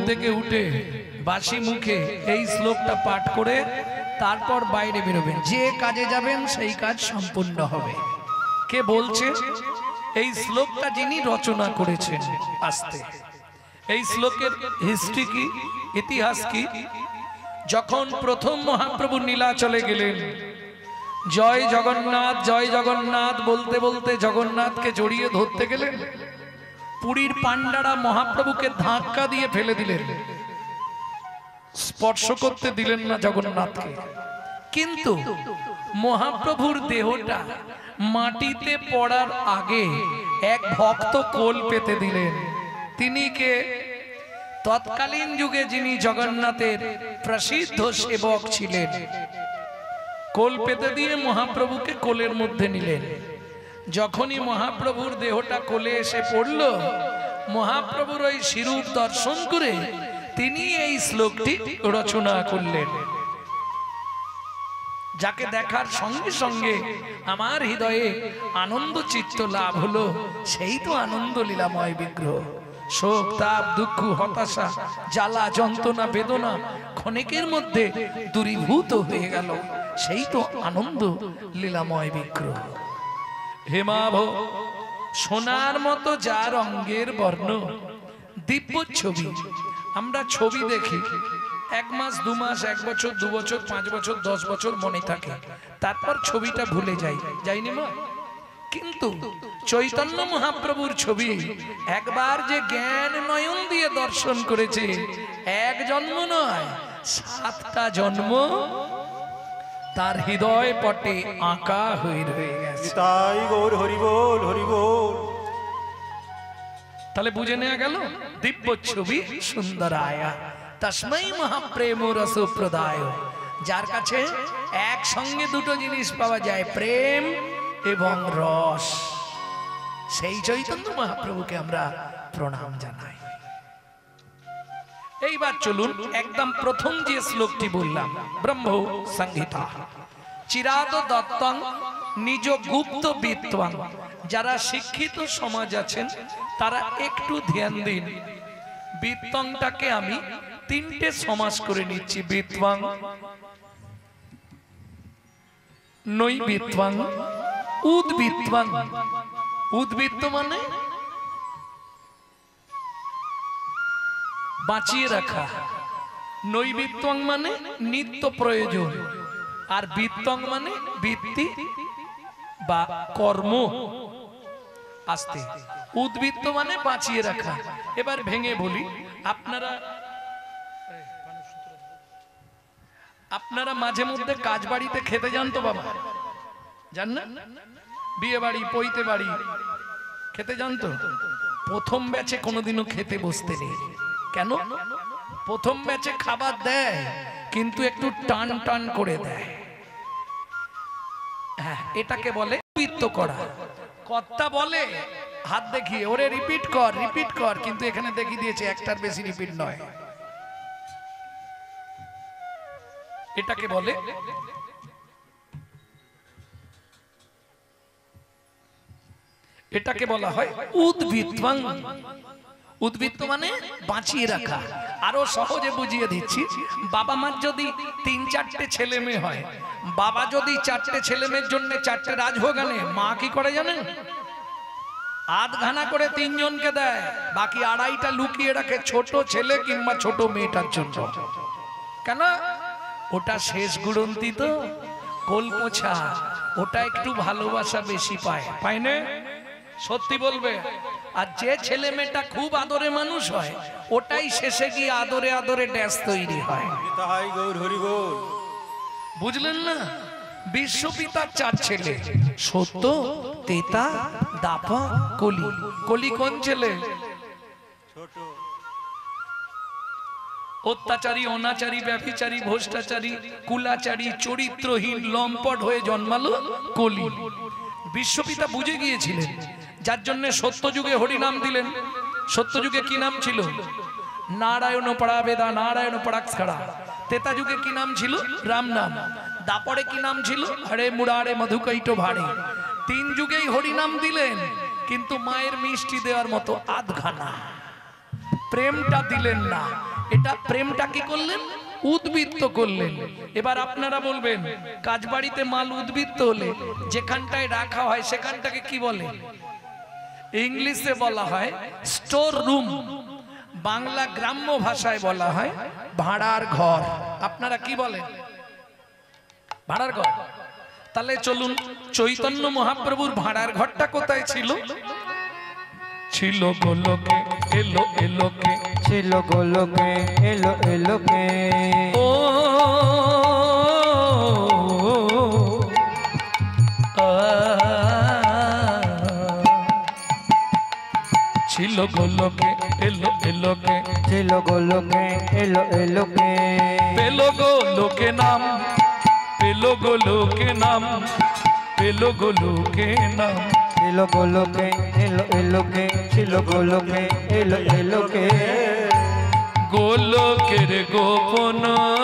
থেকে উঠে বাসি মুখে এই শ্লোকটা পাঠ করে তারপর বাইরে বেরোবেন, যে কাজে যাবেন সেই কাজ সম্পূর্ণ হবে। কে বলছে? এই শ্লোকটা যিনি রচনা করেছেন। আস্তে, এই শ্লোকের হিস্ট্রি কি, ইতিহাস কি? যখন প্রথম মহাপ্রভু নীলাচলে গেলেন, জয় জগন্নাথ বলতে বলতে জগন্নাথকে জড়িয়ে ধরতে গেলেন, পুরীর পান্ডারা মহাপ্রভুকে ধাক্কা দিয়ে ফেলে দিলেন, স্পর্শ করতে দিলেন না জগন্নাথকে। কিন্তু মহাপ্রভুর দেহটা মাটিতে পড়ার আগে এক ভক্ত কোল পেতে দিলেন। তিনি কে? তৎকালীন যুগে যিনি জগন্নাথের প্রসিদ্ধ সেবক ছিলেন। কোল পেতে দিয়ে মহাপ্রভুকে কোলের মধ্যে নিলেন। যখনই মহাপ্রভুর দেহটা কোলে এসে পড়ল, মহাপ্রভুর ওই শিরূপ দর্শন করে তিনি এই শ্লোকটি রচনা করলেন, যাকে দেখার সঙ্গে সঙ্গে আমার হৃদয়ে আনন্দ চিত্ত লাভ হলো। সেই তো আনন্দ লীলাময় বিগ্রহ। শোক, তাপ, দুঃখ, হতাশা, জ্বালা, যন্ত্রণা, বেদনা ক্ষণিকের মধ্যে দূরীভূত হয়ে গেল। সেই তো আনন্দ লীলাময় বিগ্রহ। হেমাভ সোনার মতো যার অঙ্গের বর্ণ, দিব্য ছবি। আমরা ছবি দেখি, 1 মাস 2 মাস 1 বছর 2 বছর 5 বছর 10 বছর মনে থাকে, তারপর ছবিটা ভুলে যাইনি মা। কিন্তু চৈতন্য মহাপ্রভুর ছবি একবার যে জ্ঞান নয়ন দিয়ে দর্শন করেছে, 1 জন্ম নয় 7টা জন্ম তার হৃদয় পটে আঁকা হয়ে রয়ে গেছে। তাই গৌর হরি বল, হরি বল। তাহলে বুঝে নেওয়া গেল দিব্য ছবি সুন্দরায়া তস্मै মহাপ্রেম রসপ্রদায়। যার কাছে একসঙ্গে দুটো জিনিস পাওয়া যায়, প্রেম এবং রস, সেই চৈতন্য মহাপ্রভুকে আমরা প্রণাম জানাই। এইবার চলুন একদম প্রথম যে শ্লোকটি বললাম, ব্রহ্ম সংহিতা। চিরাদ দত্তং নিজ গুপ্ত বিত্বাং। যারা শিক্ষিত সমাজ আছেন তারা একটু ধ্যান দিন। বিত্তংটাকে আমি 3টে সমাস করে নিচ্ছি। বিত্বাং, নৈবিত্বাং, উদ্বিত্বাং। উদ্বৃত্ত মানে বাঁচিয়ে রাখা, নৈবিত্তং মানে নিত্য প্রয়োজন, আর বিত্তং মানে বৃত্তি বা কর্ম। আস্তে, উদ্বৃত্ত মানে বাঁচিয়ে রাখা। এবার ভেঙে বলি, আপনারা মাঝে মধ্যে কাজ বাড়িতে খেতে যান তো বাবা? জান না? বিয়ে বাড়ি, পৈতে বাড়ি খেতে যান তো? প্রথম ব্যাচে কোনোদিনও খেতে বসতে নেই। কেন? প্রথম ব্যাচে খাবার দেয় কিন্তু একটু টান টান করে দেয়। হ্যাঁ, এটাকে বলে উদ্বৃত্ত করা। কর্তা বলে হাত দেখিয়ে, ওরে রিপিট কর, কিন্তু এখানে দেখিয়ে দিয়েছে একটার বেশি রিপিট নয়। এটাকে বলে এটাকে বলা হয় উদ্বৃত্তং। উদ্বৃত্ত মানে বাঁচিয়ে রাখা। আরো সহজে বুঝিয়ে দিচ্ছি, বাবা মার যদি 3-4টে ছেলে মেয়ে হয়, বাবা যদি 4টে ছেলে মেয়ের জন্য 4টে রাজভোগ আনে, মা কি করে জানেন? আধখানা করে 3 জনকে দেয়, বাকি 2.5টা লুকিয়ে রাখে ছোট ছেলে কিংবা ছোট মেয়েটার জন্য। কেন? ওটা শেষ গুড়ন্তি তো, কোল পোছা, ওটা একটু ভালোবাসা বেশি পায় না? সত্যি বলবে। আর যে ছেলে মেয়েটা খুব আদরে মানুষ হয়, ওটাই শেষে গিয়ে আদরে আদরে ড্যাস তৈরি হয়। তাই গৌর হরি বল। বুঝলেন না? বিশ্বপিতার 4 ছেলে, সত্য, তেতা, দাপা, কলি। কলি কোন ছেলে? ছোট। অত্যাচারী, অনাচারী, ব্যভিচারী, ভ্রষ্টাচারী, কুলাচারী, চরিত্রহীন, লম্পট হয়ে জন্মালো কলি। বিশ্বপিতা বুঝে গিয়েছিলেন, যার জন্য সত্যযুগে হরিনাম দিলেন। সত্যযুগে কি নাম ছিল? নারায়ণ পড়া বেদা, নারায়ণ পড়াক্ষরা। তেতা যুগে কি নাম ছিল? রাম নাম। দাপরে কি নাম ছিল? হরে মুরারে মধুকৈট ভারে। 3 যুগেই হরিনাম দিলেন, কিন্তু মায়ের মিষ্টি দেওয়ার মতো আধখানা প্রেমটা দিলেন না। এটা প্রেমটা কি করলেন? উদ্বৃত্ত করলেন। এবার আপনারা বলবেন কাজবাড়িতে মাল উদ্বৃত্ত হলে যেখানটায় রাখা হয় সেখানটাকে কি বলে? ইংলিশে বলা হয় স্টোর রুম, বাংলা গ্রাম্য ভাষায় বলা হয় ভাড়ার ঘর। আপনারা কি বলেন? ভাড়ার ঘর। তাহলে চলুন, চৈতন্য মহাপ্রভুর ভাড়ার ঘরটা কোথায় ছিল? ছিল গোলকে, এলো এলোকে, ছিল গোলকে, এলো এলোকে। ও ছিল গোলকে, এলো এলোকে, ছিল গোলকে, এলো এলোকে। পেলো গোলকে নাম, পেলো গোলকে নাম, পেলো গোলকে নাম। ছিল গোলকে, এলো এলোকে, ছিল গোলকে, এলো এলোকে। গোলকের গোপন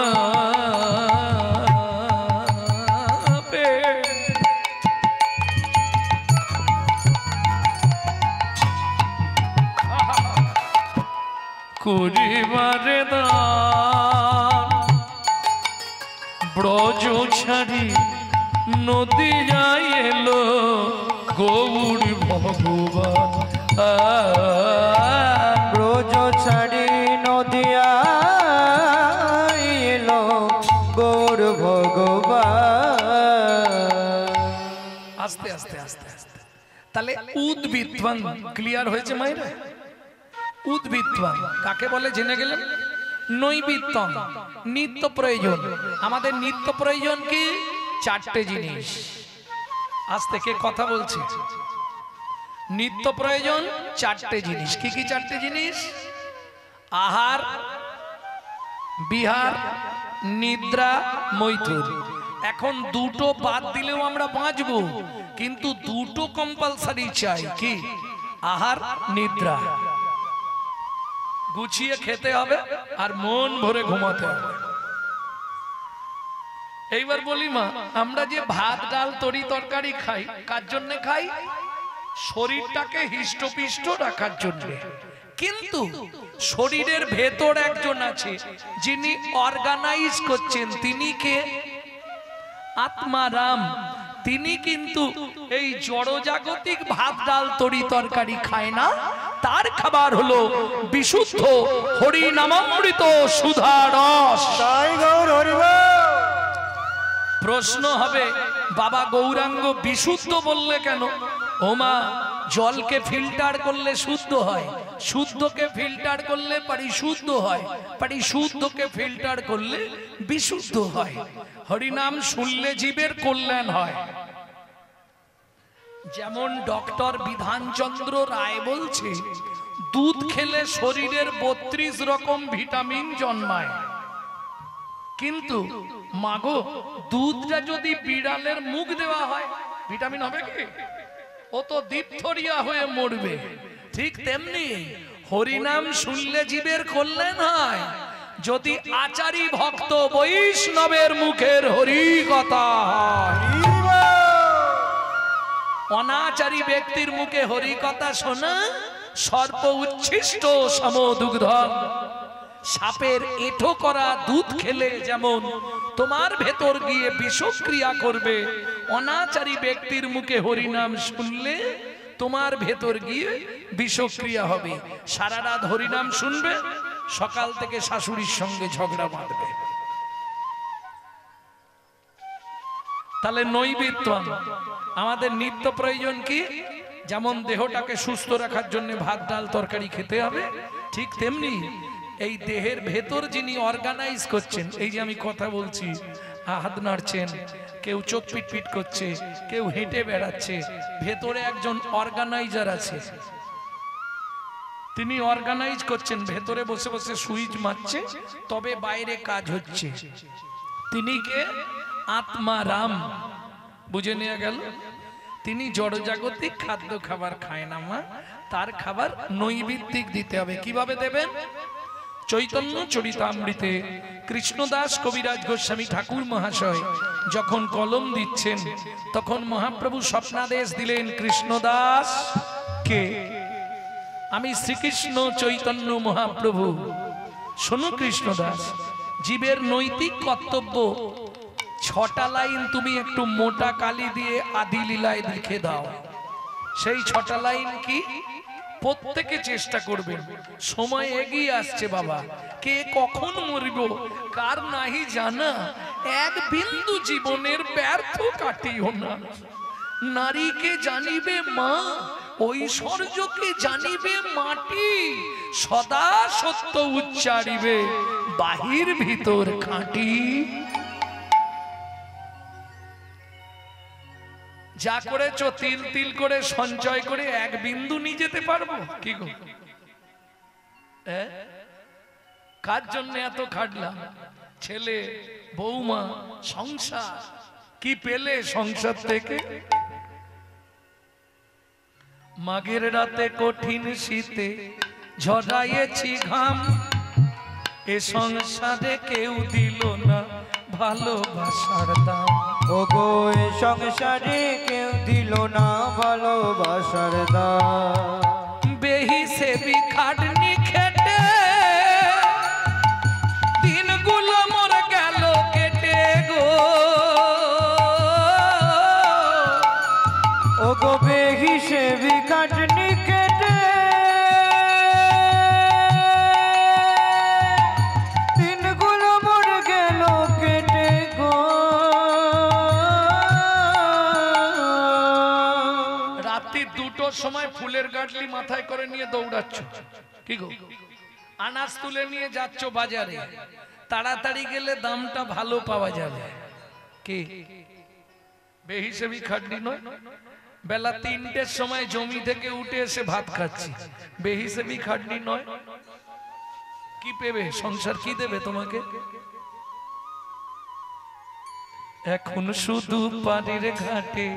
করিবারে দান, ব্রজ ছাড়ি নদী যাই এলো গৌর ভগবান। ব্রজ ছাড়ি নদিয়া এলো গৌর ভগবান। আস্তে আস্তে আস্তে আস্তে। তাহলে উদ্বৃত্তবান ক্লিয়ার হয়েছে মায়েরা? উদ্বৃত্তবান কাকে বলে জেনে গেলেন? নৈবিত্তম, নিত্য প্রয়োজন। আমাদের নিত্য প্রয়োজন কি? চারটে জিনিস। আজ থেকে কথা বলছি, নিত্য প্রয়োজন চারটে জিনিস। কি কি চারটে জিনিস? আহার, বিহার, নিদ্রা, মৈথুন। এখন দুটো বাদ দিলেও আমরা বাঁচবো, কিন্তু দুটো কম্পালসারি চাই। কি? আহার, নিদ্রা। গুছিয়ে খেতে হবে আর মন ভরে ঘুমাতে হবে। এইবার বলি মা, আমরা যে ভাত ডাল তরি তরকারি খাই কার জন্য খাই? শরীরটাকে হিষ্টপিষ্ট রাখার জন্য। কিন্তু শরীরের ভেতর একজন আছে যিনি অর্গানাইজ করছেন। তিনি কে? আত্মারাম। তিনি কিন্তু এই জড়জাগতিক ভাত ডাল তরি তরকারি খায় না। তার খাবার হলো বিশুদ্ধ হরি নামামৃত সুধা রস। তাই গৌর হরিবল। প্রশ্ন হবে, বাবা গৌরাঙ্গ বিশুদ্ধ বললে কেন? ওমা, জলকে ফিল্টার করলে শুদ্ধ হয়, শুদ্ধকে ফিল্টার করলে পরিশুদ্ধ হয়, পরিশুদ্ধকে ফিল্টার করলে বিশুদ্ধ হয়। হরিনাম শুনলে জীবের কল্যাণ হয়। যেমন ডক্টর বিধানচন্দ্র রায় বলছে, দুধ খেলে শরীরের 32 রকম ভিটামিন জন্মায়। কিন্তু মাগো, দুধটা যদি বিড়ালের মুখ দেওয়া হয় ভিটামিন হবে কি? ও তো ডিপথোরিয়া হয়ে মরবে। ঠিক তেমনি হরিনাম শুনলে জীবের কল্যাণ হয়। যদি আচারী ভক্ত বৈষ্ণবের মুখের হরি কথা হয়, অনাচারী ব্যক্তির মুখে হরি কথা শোনা সর্প উচ্ছিষ্ট সমদুগ্ধন। সাপের এঁঠো করা দুধ খেলে যেমন তোমার ভেতর গিয়ে বিষক্রিয়া করবে, অনাচারী ব্যক্তির মুখে হরিনাম শুনলে তোমার ভেতর গিয়ে বিষক্রিয়া হবে। সারা রাত হরিনাম শুনবে, সকাল থেকে শাশুড়ির সঙ্গে ঝগড়া বাঁধবে। তাহলে নৈবেদ্য আমাদের নিত্য প্রয়োজন কি? যেমন দেহটাকে সুস্থ রাখার জন্য ভাত ডাল তরকারি খেতে হবে, ঠিক তেমনি এই দেহের ভেতর যিনি অর্গানাইজ করছেন, এই যে আমি কথা বলছি, হাত নাড়ছেন, কেউ চোখ পিটপিট করছে, কেউ হেঁটে বেড়াচ্ছে, ভেতরে একজন অর্গানাইজার আছে। তিনি অর্গানাইজ করছেন, ভেতরে বসে বসে সুইচ মারছে, তবে বাইরে কাজ হচ্ছে। তিনি কে? আত্মারাম। বুঝে নেওয়া গেল? তিনি জড়জাগতিক খাদ্য খাবার খায় না মা, তার খাবার নৈবেদ্যিক দিতে হবে। কিভাবে দেবেন? চৈতন্য চরিতামৃতে কৃষ্ণদাস কবিরাজ গোস্বামী ঠাকুর মহাশয় যখন কলম দিচ্ছেন, তখন মহাপ্রভু স্বপ্নাদেশ দিলেন, কৃষ্ণদাস কে? আমি শ্রীকৃষ্ণ চৈতন্য মহাপ্রভু। শোনো কৃষ্ণদাস, জীবের নৈতিক কর্তব্য 6টা লাইন তুমি একটু মোটা কালি দিয়ে আদি লীলায় লিখে দাও। সেই 6টা লাইন কি? প্রত্যেকে চেষ্টা করবেন। সময় এগিয়ে আসছে বাবা, কে কখন মরিব কার নাহি জানা, এক বিন্দু জীবনের ব্যর্থ কাটিও না। নারীকে জানিবে মা, ঐশ্বর্যকে জানিবে মাটি, সদা সত্য উচ্চারিবে বাহির ভিতর খাঁটি। যা করেছো তিল তিল করে সঞ্চয় করে এক বিন্দু নিয়ে যেতে পারবো কি গো? কার জন্য এত খাটলাম? ছেলে, বৌমা, সংসার। কি পেলে সংসার থেকে? মাঘের রাতে কঠিন শীতে ঝরাইয়েছি ঘাম, এ সংসারে কেউ দিল না ভালোবাসার দাম। ওগো এ সংসারে কেউ দিল না ভালোবাসার দাম। বেহিসেবি খাটনি খেটে দিনগুলো মোর গেল কেটে গো। ওগো বেহিসেবি খাটনি কেটে দিনগুলো মোর গেল কেটে গো। রাত্রি 2টোর সময় ফুলের গাঁটলি মাথায় করে নিয়ে দৌড়াচ্ছ কি গো? আনাজ তুলে নিয়ে যাচ্ছ বাজারে, তাড়াতাড়ি গেলে দামটা ভালো পাওয়া যাবে। কি বেহিসেবি খাটনি নয়? বেলা 3টের সময় জমি থেকে উঠে এসে ভাত খাচ্ছি, বেহিসেবি খাটনি নয়? কি পেবে? সংসার কি দেবে তোমাকে? এখন শুধু পানির ঘাটে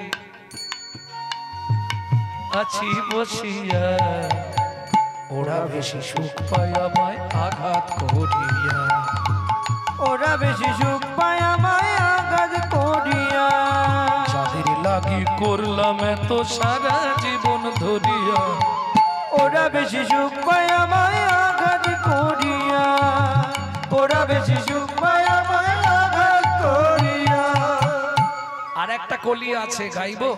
আছি বসিয়া, ওরা বেশি সুখ পায় আমায় আঘাত করিয়া। ওরা বেশি সুখ পায় আমায় আঘাত করিয়া। যাদের লাগি করলাম এত সারা জীবন ধরিয়া, ওরা বেশি সুখ পায় আমায় আঘাত করিয়া। ওরা বেশি সুখ পায় আমায় আঘাত করিয়া। আর একটা কলি আছে, গাইবো?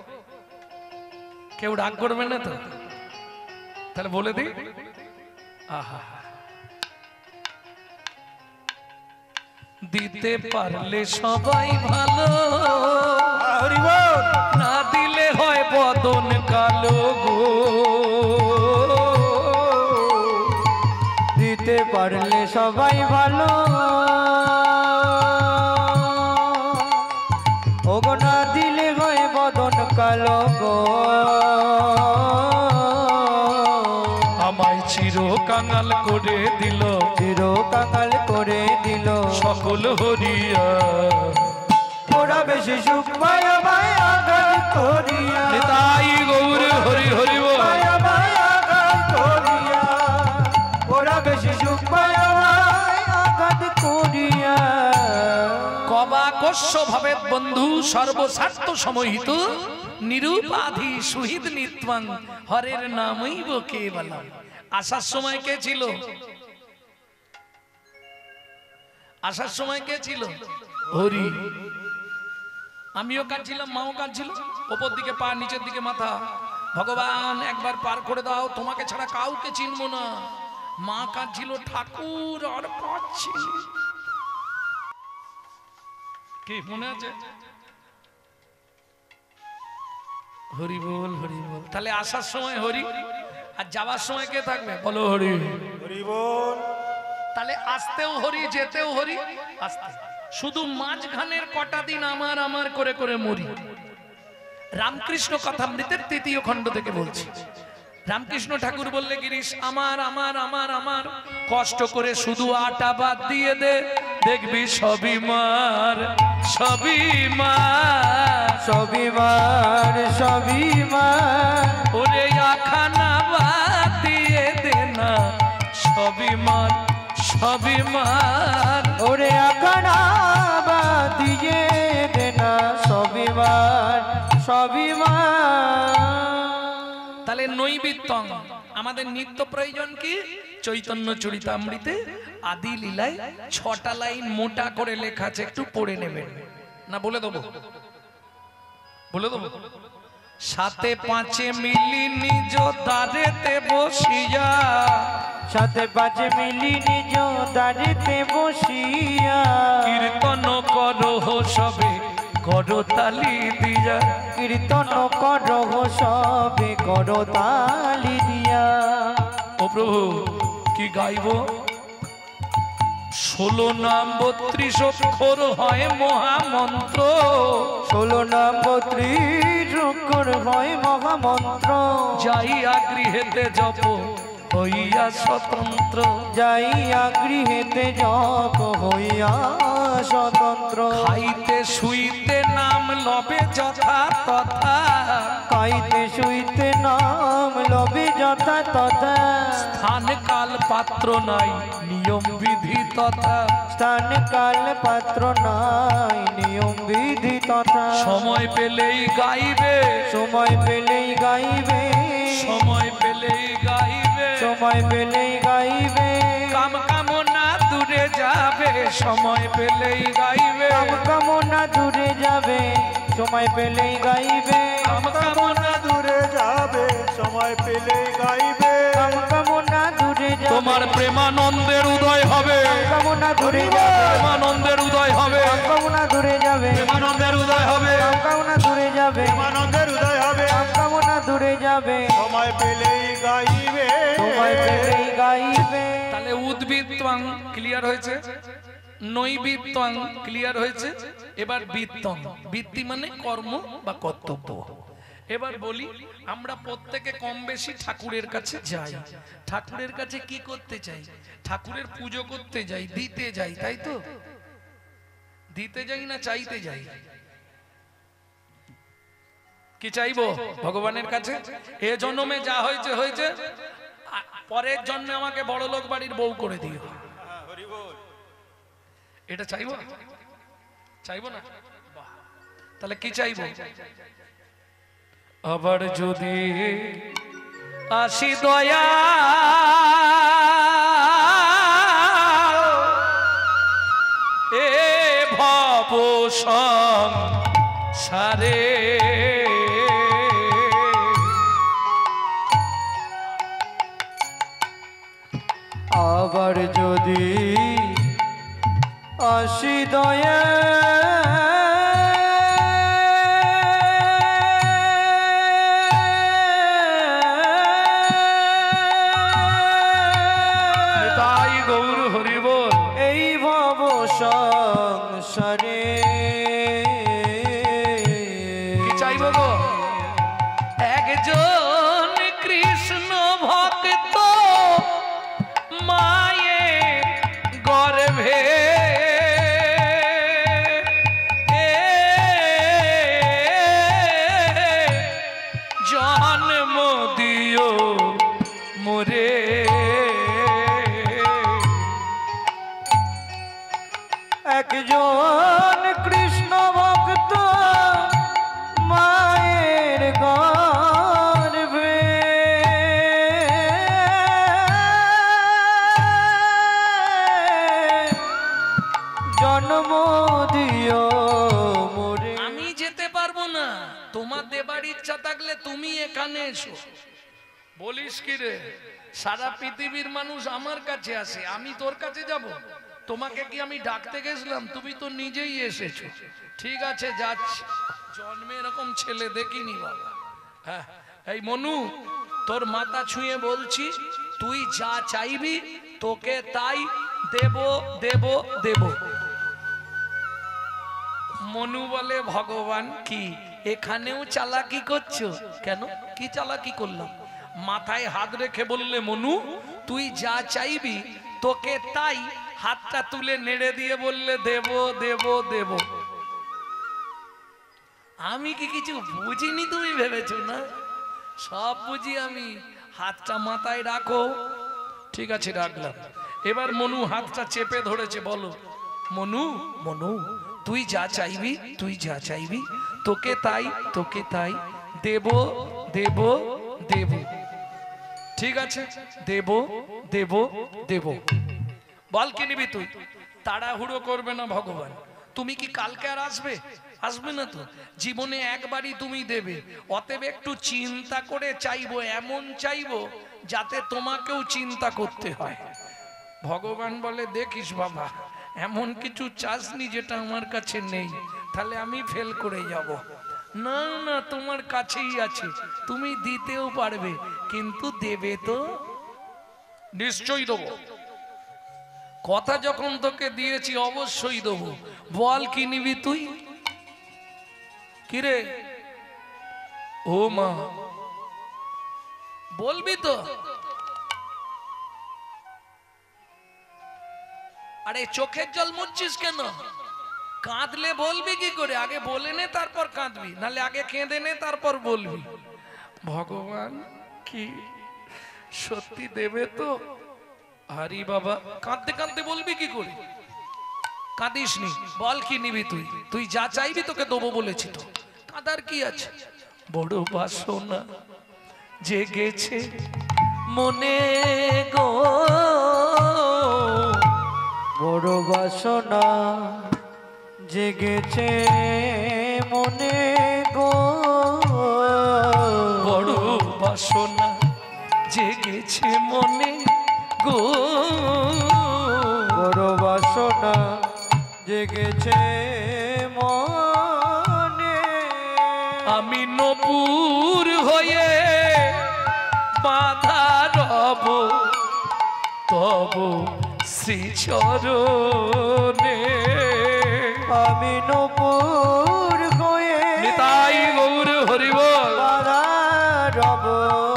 কেউ রাগ করবে না তো? তাহলে বলে দিই। আহা, দিতে পারলে সবাই ভালো, না দিলে হয় বদন কালো গো। দিতে পারলে সবাই ভালো, ওগো না দিলে হয় বদন কালো গো। আমায় চির কাঙাল করে দিল, চির কাঙাল করে দিল সকল হরিয়া। ওরা বেশি সুখ পায় আমায় আঘাত করিয়া। নিতাই গৌর হরি হরি বল। আমায় আঘাত করিয়া। ওরা বেশি সুখ পায় আমায় আঘাত করিয়া। কবা কস্য ভাবেত বন্ধু সর্বস্বার্থ সমহিত, নিরুপাধি সুহিত নিত্বাং হরের নামইব কেবলম। আসার সময় কে ছিল? আসার সময় কে ছিল? হরি। আমিও কাঁদছিলাম, মাও কাঁদছিল, ওপর দিকে পা নিচের দিকে মাথা। ভগবান একবার পার করে দাও, তোমাকে ছাড়া কাউকে চিনবো না। মা কাঁদছিল, ঠাকুর আর পাচ্ছি। কি মনে আছে? হরি বল হরি বল। তাহলে আসার সময় হরি, আর যাওয়ার সময় কে থাকবে? বলো হরি হরি বল। তাহলে আসতেও হরি, যেতেও হরি। আসতে শুধু মাঝখানের কটা দিন আমার আমার করে করে মরি। রামকৃষ্ণ কথামৃতের 3য় খণ্ড থেকে বলছি। রামকৃষ্ণ ঠাকুর বললে, গিরিশ আমার আমার আমার আমার কষ্ট করে শুধু আটা বাদ দিয়ে দে, দেখবি সবই মার সবই মার সবই মার সবই মার। ওরে আখানা বাদ দিয়ে দে না, সবই মার সবই মার। ওরে আখানা বাদ দিয়ে দে না, সবই মার সবই মার। তাহলে নৈবিত্যং আমাদের নিত্য প্রয়োজন কি? চৈতন্য চরিতামৃতে আদি লীলায় 6টা লাইন মোটা করে লেখা আছে, একটু পড়ে নেবেন না? বলে দেবো, বলে দেবো। সাথে পাঁচে মিলি নিজ দ্বারেতে বসিয়া, সাথে পাঁচে মিলি নিজ দ্বারেতে বসিয়া, কীর্তন করো সবে করতালি দিয়া, কীর্তন করহ সবে করতালি দিয়া। ও প্রভু কি গাইব? 16 নাম 32 অক্ষর হয় মহামন্ত্র, 16 নাম 32 অক্ষর হয় মহামন্ত্র। যাইয়া গৃহেতে জপ হইয়া স্বতন্ত্র, যাইয়া গৃহেতে জপ হইয়া স্বতন্ত্র। খাইতে শুইতে নাম লবে যথা তথা, খাইতে শুইতে নাম লবে যথা তথা। স্থান কাল পাত্র নাই নিয়ম বিধি তথা, স্থান কাল পাত্র নাই নিয়ম বিধি তথা। সময় পেলেই গাইবে, সময় পেলেই গাইবে, সময় পেলেই গাইবে, সময় পেলেই গাইবে। কাম কামনা দূরে যাবে, সময় পেলেই গাইবে, কাম কামনা দূরে যাবে, সময় পেলেই গাইবে। কাম কামনা দূরে যাবে, সময় পেলেই গাইবে। কাম কামনা দূরে যাবে, তোমার প্রেমানন্দের উদয় হবে, কাম কামনা দূরে যাবে, প্রেমানন্দের উদয় হবে, কাম কামনা দূরে যাবে, প্রেমানন্দের উদয় হবে, কাম কামনা দূরে যাবে, আনন্দের উদয় হবে, কাম কামনা দূরে যাবে, সময় পেলেই গাইবে। সময় পেলেই গাইবে। তাহলে উদ্ভিদ ত্বং ক্লিয়ার হয়েছে, নৈবিদ ত্বং ক্লিয়ার হয়েছে। এবার বৃত্তং, বৃত্তি মানে কর্ম বা কর্তব্য। এবার বলি, আমরা প্রত্যেকে কম বেশি ঠাকুরের কাছে যাই। ঠাকুরের কাছে কি করতে চাই? ঠাকুরের পুজো করতে যাই, দিতে যাই, তাই তো? দিতে যাই না চাইতে যাই? কি চাইবো ভগবানের কাছে? এ জন্মে যা হয়েছে হয়েছে, পরের জন্মে আমাকে বড় লোক বাড়ির বউ করে দিও, এটা চাইবো? চাইবো না? তাহলে কি চাইবো? আবার যদি আসি দয়া এ ভব সংসারে, আবার যদি আসি দয়া তাই গৌর হরি বল। এই ভব সংসারে, কি চাইবো গো? একজন কৃষ্ণ ভক্ত মায়ের গর্ভে জন্ম দিও মোরে, একজন কৃষ্ণ ভক্ত মায়ের গর্ভে জন্ম দিও মোরে। আমি যেতে পারবো না, তোমার দেবার ইচ্ছা থাকলে তুমি এখানে এসো। বলিস কি রে? সারা পৃথিবীর মানুষ আমার কাছে আসে, আমি তোর কাছে যাব? তোমাকে কি আমি ডাকতে গেছিলাম? তুমি তো নিজেই এসেছো। ঠিক আছে যাচ্ছি, জন্মে এরকম ছেলে দেখিনি বাবা। হ্যাঁ, এই মনু, তোর মাথা ছুঁয়ে বলছি, তুই যা চাইবি তোকে তাই দেব দেব দেব। মনু বলে, ভগবান কি এখানেও চালাকি করছো? কেন, কি চালাকি করলাম? মাথায় হাত রেখে বললে, মনু তুই যা চাইবি তোকে তাই, হাতটা তুলে নেড়ে দিয়ে বললে দেব দেব দেব। আমি কি কিছু বুঝিনি তুমি ভেবেছো না? সব বুঝি আমি। হাতটা মাথায় রাখো। ঠিক আছে, রাখলাম। এবার মনু হাতটা চেপে ধরেছে। বলো মনু, মনু তুই যা চাইবি, তুই যা চাইবি তোকে তাই, তোকে তাই দেব দেব দেব। ঠিক আছে, দেব দেব দেব। বল কি নিবি তুই? তাড়াহুড়ো করবে না ভগবান। তুমি কি কালকে আর আসবে? আসবে না তো। জীবনে একবারই তুমি দেবে, অতএব একটু চিন্তা করে চাইবো, এমন চাইবো যাতে তোমাকেও চিন্তা করতে হয়। ভগবান বলে দেখিস বাবা, এমন কিছু চাসনি যেটা আমার কাছে নেই, তাহলে আমি ফেল করে যাব। না না, তোমার কাছেই আছে, তুমি দিতেও পারবে, কিন্তু দেবে তো? নিশ্চয়ই দেবো। কথা যখন তোকে দিয়েছি অবশ্যই দেবো। বল কি নিবি তুই? কিরে ও মা, বলবি তো? আরে চোখের জল মুছছিস কেন? কাঁদলে বলবি কি করে? আগে বলে নে তারপর কাঁদবি, নালে আগে কেঁদে নে তারপর বলবি। ভগবান কি সত্যি দেবে তো? আরে বাবা, কাঁদতে কাঁদতে বলবি কি করে? কাঁদিস নি, বল কি নিবি তুই? তুই যা চাইবি তোকে দেবো বলেছি তো, কাঁদার কি আছে? বড় বাসনা জেগেছে মনে গো, বড় বাসনা জেগেছে মনে গো, বড় বাসনা জেগেছে মনে গো, বড় বাসনা জেগেছে মনে। আমি নপুর হয়ে বাধা রব তব শ্রীচরণে। আমি নপুর হয়ে নিতাই গৌর হরিবল। বাধা রব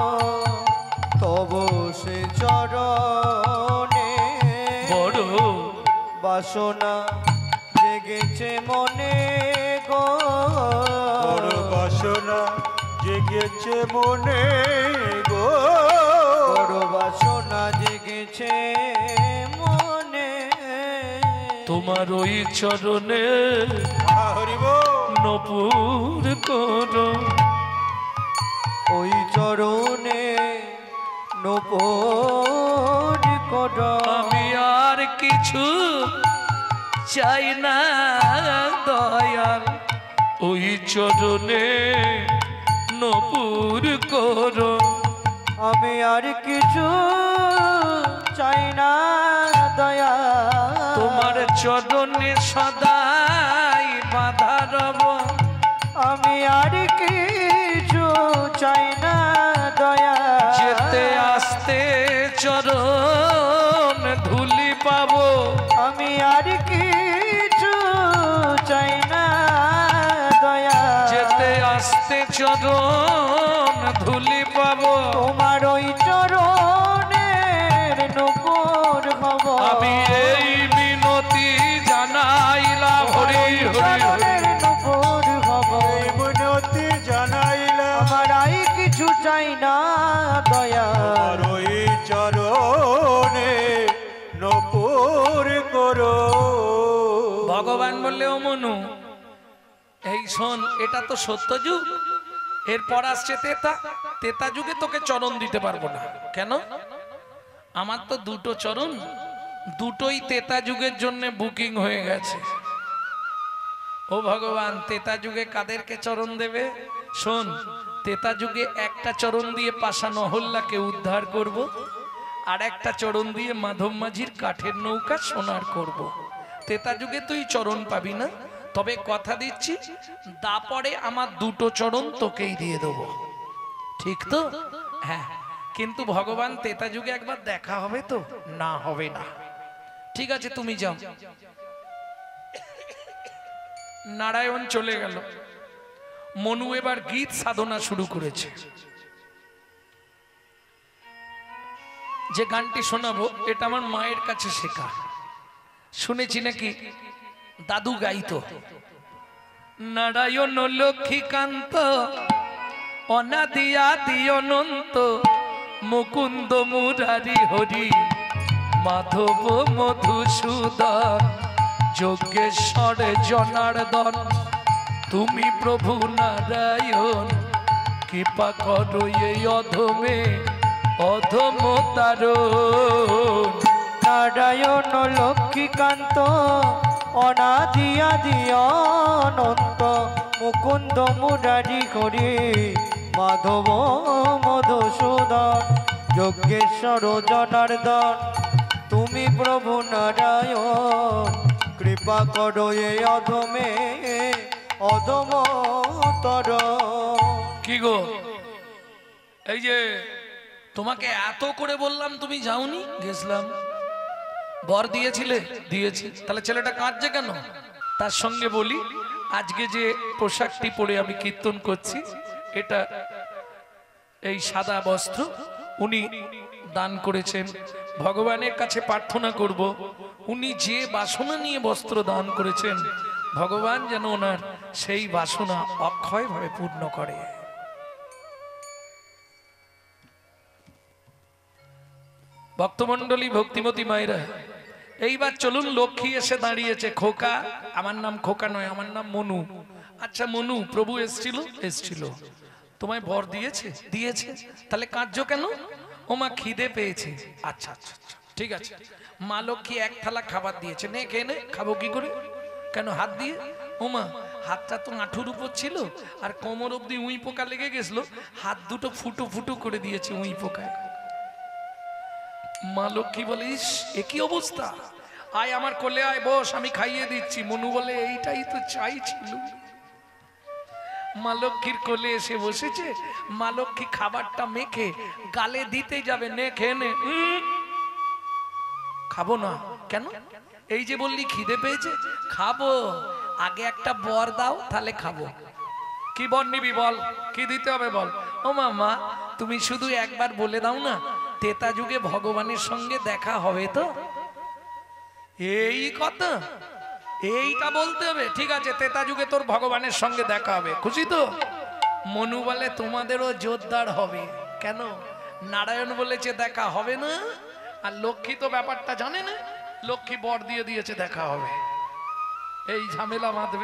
তব সে চরণে। বড় বাসনা জেগেছে মনে গো, বড় বাসনা জেগেছে মনে গো, বড় বাসনা জেগেছে মনে। তোমার ওই চরণে হরিব নপুর করো, ওই চরণে নূপুর করো। আমি আর কিছু চাই না দয়াল, ওই চরণে নপুর করো। আমি আর কিছু চাই না দয়া, তোমার চরণে সদাই বাধা রব। আমি আর কিছু চাই না দয়া, যেতে আসতে চরণ ধুলি পাবো। আমি আর কিছু চাই না দয়া, যেতে আসতে চরণ ধুলি পাবো। তোমার ওই চরণের নূপুর হব। আমি এই মিনতি জানাইলাম, হরি হরি হরি। চরণের নূপুর হব। এই মিনতি জানাইলাম, আমার আর কিছু চাই না দয়া, আর ওই চরণে নপুর করো। ভগবান বললে ও মনু, এই শোন, এটা তো সত্য যুগ, এরপর আসছে তেতা। তেতা যুগে তোকে চরণ দিতে পারবো না। কেন? আমার তো দুটো চরণ, দুটোই তেতা যুগের জন্য বুকিং হয়ে গেছে। ও ভগবান, তেতা যুগে কাদেরকে চরণ দেবে? শোন, তেতা যুগে একটা চরণ দিয়ে পাষাণ অহল্যাকে উদ্ধার করব, আর একটা চরণ দিয়ে মাধব মাঝির কাঠের নৌকা সোনার করব। তেতা যুগে তুই চরণ পাবি না, তবে কথা দিচ্ছি দাপরে আমার দুটো চরণ তোকেই দিয়ে দেবো। ঠিক তো? হ্যাঁ, কিন্তু ভগবান তেতা যুগে একবার দেখা হবে তো? না, হবে না। ঠিক আছে, তুমি যাও। নারায়ণ চলে গেল। মনু এবার গীত সাধনা শুরু করেছে। যে গানটি শোনাবো এটা আমার মায়ের কাছে শেখা। শুনেছি নাকি দাদু গাইতো, নারায়ণ লক্ষ্মীকান্ত অনাদি আদি অনন্ত মুকুন্দ মুরারি হরি মাধব মধুসূদন যজ্ঞেশ্বর জনার্দন তুমি প্রভু নারায়ণ কৃপা করো এই অধমে অধমতারণ। নারায়ণ লক্ষ্মীকান্ত অনাদি আদি অনন্ত মুকুন্দ মুরারি করে মাধব মধুসূদন যজ্ঞেশ্বর জনার্দন তুমি প্রভু নারায়ণ কৃপা করো এ অধমে অধমতর। কি গো, এই যে তোমাকে এত করে বললাম তুমি যাওনি? গেছিলাম। বর দিয়েছিলে? দিয়েছি। তাহলে ছেলেটা কাঁদছে কেন? তার সঙ্গে বলি, আজকে যে পোশাকটি পরে আমি কীর্তন করছি, এটা এই সাদা বস্ত্র উনি দান করেছেন। ভগবানের কাছে প্রার্থনা করব, উনি যে বাসনা নিয়ে বস্ত্র দান করেছেন, ভগবান যেন ওনার সেই বাসনা অক্ষয়ভাবে পূর্ণ করে। ভক্তমণ্ডলী, ভক্তিমতী মায়েরা, এইবার চলুন, লক্ষ্মী এসে দাঁড়িয়েছে। খোকা, আমার নাম খোকা নয়, আমার নাম মনু। আচ্ছা মনু, প্রভু এসছিল? এসছিল। তোমায় বর দিয়েছে? দিয়েছে। তাহলে কাঁদছো কেন? ও মা, খিদে পেয়েছে। আচ্ছা আচ্ছা আচ্ছা, ঠিক আছে। মা লক্ষ্মী এক থালা খাবার দিয়েছে, নে খেয়ে নে। খাবো কি করে? কেন? হাত দিয়ে। ও মা, হাতটা তো আঁঠুর উপর ছিল আর কোমর অব্দি উই পোকা লেগে গেছিল, হাত দুটো ফুটো ফুটো করে দিয়েছে উই পোকায়। মা লক্ষ্মী বলিস, এ কি অবস্থা? আয় আমার কোলে, আয় বস, আমি খাইয়ে দিচ্ছি। মনু বলে, এইটাই তো চাইছিল। মা লক্ষ্মীর কোলে এসে বসেছে। মা লক্ষ্মী খাবারটা মেখে গালে দিতে যাবে, নে খেয়ে নে। খাবো না। কেন? এই যে বললি খিদে পেয়েছে। খাবো, আগে একটা বর দাও, তাহলে খাবো। কি বর নিবি বল, কি দিতে হবে বল। ও মামা, তুমি শুধু একবার বলে দাও না, তেতা যুগে ভগবানের সঙ্গে দেখা হবে তো? এই কথা, এইটা বলতে হবে। ঠিক আছে, তেতা যুগে তোর ভগবানের সঙ্গে দেখা হবে, খুশি তো? মনু বলে, তোমাদেরও জোরদার হবে। কেন? নারায়ণ বলেছে দেখা হবে না, আর লক্ষ্মী তো ব্যাপারটা জানে না। লক্ষ্মী বর দিয়ে দিয়েছে দেখা হবে, এই ঝামেলা বাঁধবে।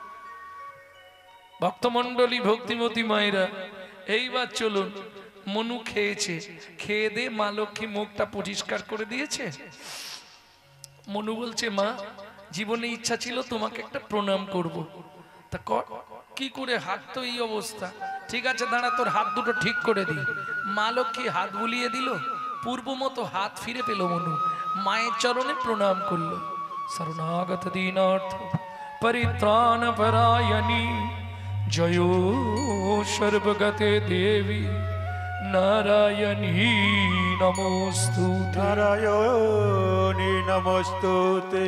ভক্তমণ্ডলী, ভক্তিমতী মায়েরা, এইবার চলুন। মনু খেয়েছে, খেয়ে দে মা লক্ষ্মী মুখটা পরিষ্কার করে দিয়েছে। মনু বলছে, মা, জীবনে ইচ্ছা ছিল তোমাকে একটা প্রণাম করব। তা কর। কি করে? হাত তো এই অবস্থা। ঠিক আছে, দাঁড়া, তোর হাত দুটো ঠিক করে দি। মা লক্ষ্মী হাত বুলিয়ে দিল, পূর্ব মতো হাত ফিরে পেল। মনু মায়ের চরণে প্রণাম করলো। শরণাগত দীনার্থ পরিত্রাণ পরায়ণী জয় সর্বগতে দেবী নারায়ণী নমস্তুতে। নারায়ণী নমস্তুতে।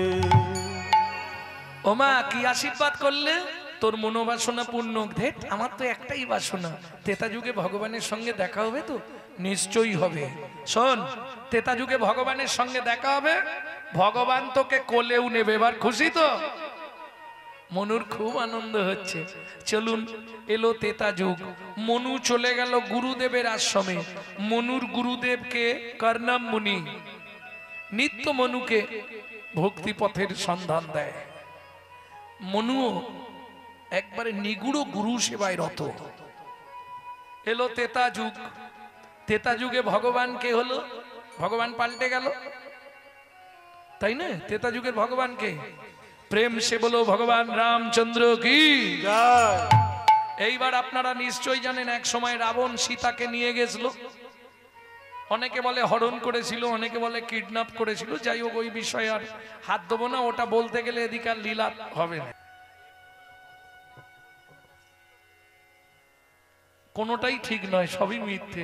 ওমা, কি আশীর্বাদ করলে? তোর মনোবাসনা পূর্ণ। ধেট, আমার তো একটাই বাসনা, তেতা যুগে ভগবানের সঙ্গে দেখা হবে তো? নিশ্চয়ই হবে। শোন, তেতা যুগে ভগবানের সঙ্গে দেখা হবে, ভগবান তোকে কোলেও নেবে। এবার খুশি তো? মনুর খুব আনন্দ হচ্ছে। চলুন, এলো তেতা যুগ। মনু চলে গেল গুরুদেবের আশ্রমে। মনুর গুরুদেবকে কর্ণম মুনি নিত্য মনুকে ভক্তি পথের সন্ধান দেয়। মনুও একবারে নিগুড় গুরু সেবায় রত। এলো তেতা যুগ। তেতা যুগে ভগবান কে হলো? ভগবান পাল্টে গেল, তাই না? তেতা যুগের ভগবান কে? প্রেম সে বলো ভগবান রামচন্দ্র কি জয়। এইবার আপনারা নিশ্চয়ই জানেন, এক সময় রাবণ সীতাকে নিয়ে গেছিল। অনেকে বলে হরণ করেছিল, অনেকে বলে কিডন্যাপ করেছিল। যাই হোক, ওই বিষয়ে আর হাত দেবো না, ওটা বলতে গেলে এদিকে আর লীলা হবে না। কোনোটাই ঠিক নয়, সবই মিথ্যে।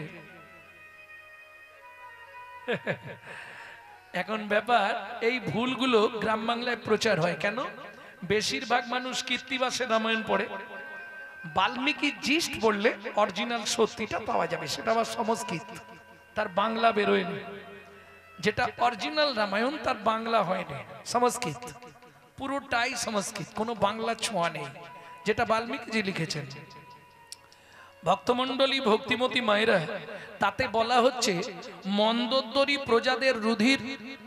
এখন ব্যাপার, এই ভুলগুলো গ্রাম বাংলায় প্রচার হয় কেন? বেশিরভাগ মানুষ কীর্তিবাসে রামায়ণ পড়ে, বাল্মীকি জিস্ট পড়লে অরিজিনাল সত্যিটা পাওয়া যাবে। সেটা আবার সংস্কৃত, তার বাংলা বেরোয়নি। যেটা অরিজিনাল রামায়ণ, তার বাংলা হয়নি, সংস্কৃত, পুরোটাই সংস্কৃত, কোনো বাংলা ছোঁয়া নেই, যেটা বাল্মীকি লিখেছেন। ভক্তমণ্ডলী, ভক্তিমতী মায়েরা, তাতে বলা হচ্ছে মন্দোদরী প্রজাদের রুধির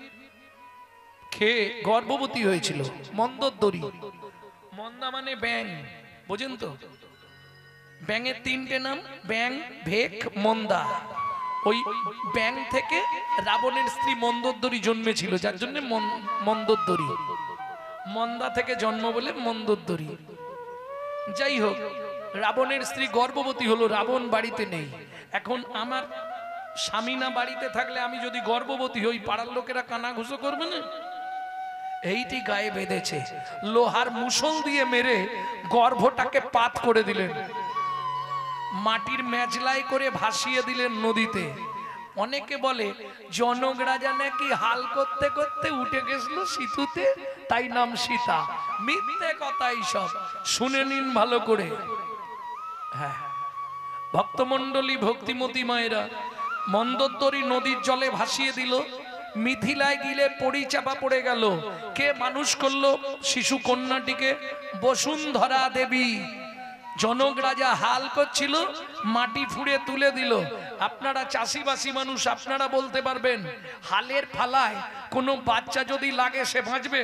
খেয়ে গর্ভবতী হয়েছিল। মন্দোদরী, মন্দা মানে ব্যাং, বোঝেন তো? ব্যাঙের তিনটে নাম, ব্যাং, ভেক, মন্দা। ওই ব্যাং থেকে রাবণের স্ত্রী মন্দোদরী জন্মেছিল, যার জন্য মন্দোদরী, মন্দা থেকে জন্ম বলে মন্দোদরী। যাই হোক, রাবণের স্ত্রী গর্ভবতী হলো, রাবণ বাড়িতে নেই। এখন আমার স্বামী না বাড়িতে থাকলে আমি যদি গর্ভবতী হই, পাড়ার লোকেরা কানাঘুষো করবে না? এইটি গায়ে বেঁধেছে, লোহার মুষল দিয়ে মেরে গর্ভটাকে পাত করে দিলেন, মাটির মেজলাই করে ভাসিয়ে দিলেন নদীতে। অনেকে বলে জনক রাজা নাকি হাল করতে করতে উঠে গেছিল সিধুতে, তাই নাম সীতা। মিথ্যে কথা এইসব, শুনে নিন ভালো করে। হ্যাঁ, ভক্তমণ্ডলী, ভক্তিমতী মায়েরা, মন্দোদরী নদীর জলে ভাসিয়ে দিল, মিথিলায় গিলে পরিচাপা পড়ে গেল। কে মানুষ করলো শিশু কন্যাটিকে? বসুন্ধরা দেবী। জনক রাজা হাল করছিল, মাটি ফুঁড়ে তুলে দিল। আপনারা চাষিবাসী মানুষ, আপনারা বলতে পারবেন, হালের ফালায় কোনো বাচ্চা যদি লাগে সে বাঁচবে?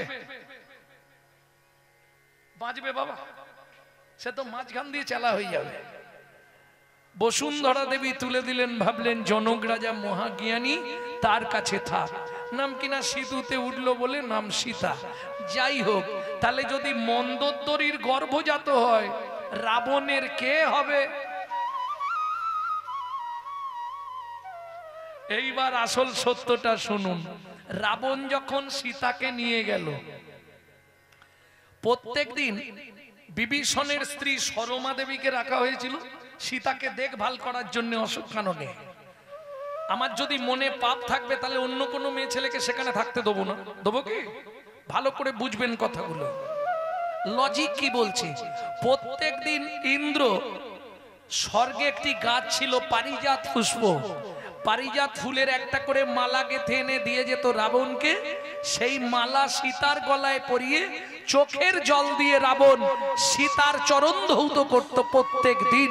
বাঁচবে বাবা? সে তো মাঝখান দিয়ে চালা হয়ে যাবে। বসুন্ধরা দেবী তুলে দিলেন, ভাবলেন জনক রাজা মহাজ্ঞানী, তার কাছে থাক। নাম কিনা সিধুতে উঠলো বলে নাম সীতা। যাই হোক, তাহলে যদি মন্দোদরীর গর্ভজাত হয়, রাবণের কে হবে? এইবার আসল সত্যটা শুনুন। রাবণ যখন সীতাকে নিয়ে গেল, প্রত্যেক দিন বিভীষণের স্ত্রী সরমা দেবীকে রাখা হয়েছিল সীতাকে দেখভাল করার জন্য অশোক কাননে। আমার যদি মনে পাপ থাকবে তাহলে অন্য কোনো মেয়ে ছেলেকে সেখানে থাকতে দেবো না। দেবো কি? ভালো করে বুঝবেন কথাগুলো, লজিক কি বলছে। প্রত্যেক দিন ইন্দ্র, স্বর্গে একটি গাছ ছিল পারিজাত পুষ্প, পারিজাত ফুলের একটা করে মালা গেঁথে এনে দিয়ে যেত রাবণকে। সেই মালা সীতার গলায় পরিয়ে চোখের জল দিয়ে রাবণ সীতার চরণ ধৌত করত প্রত্যেক দিন।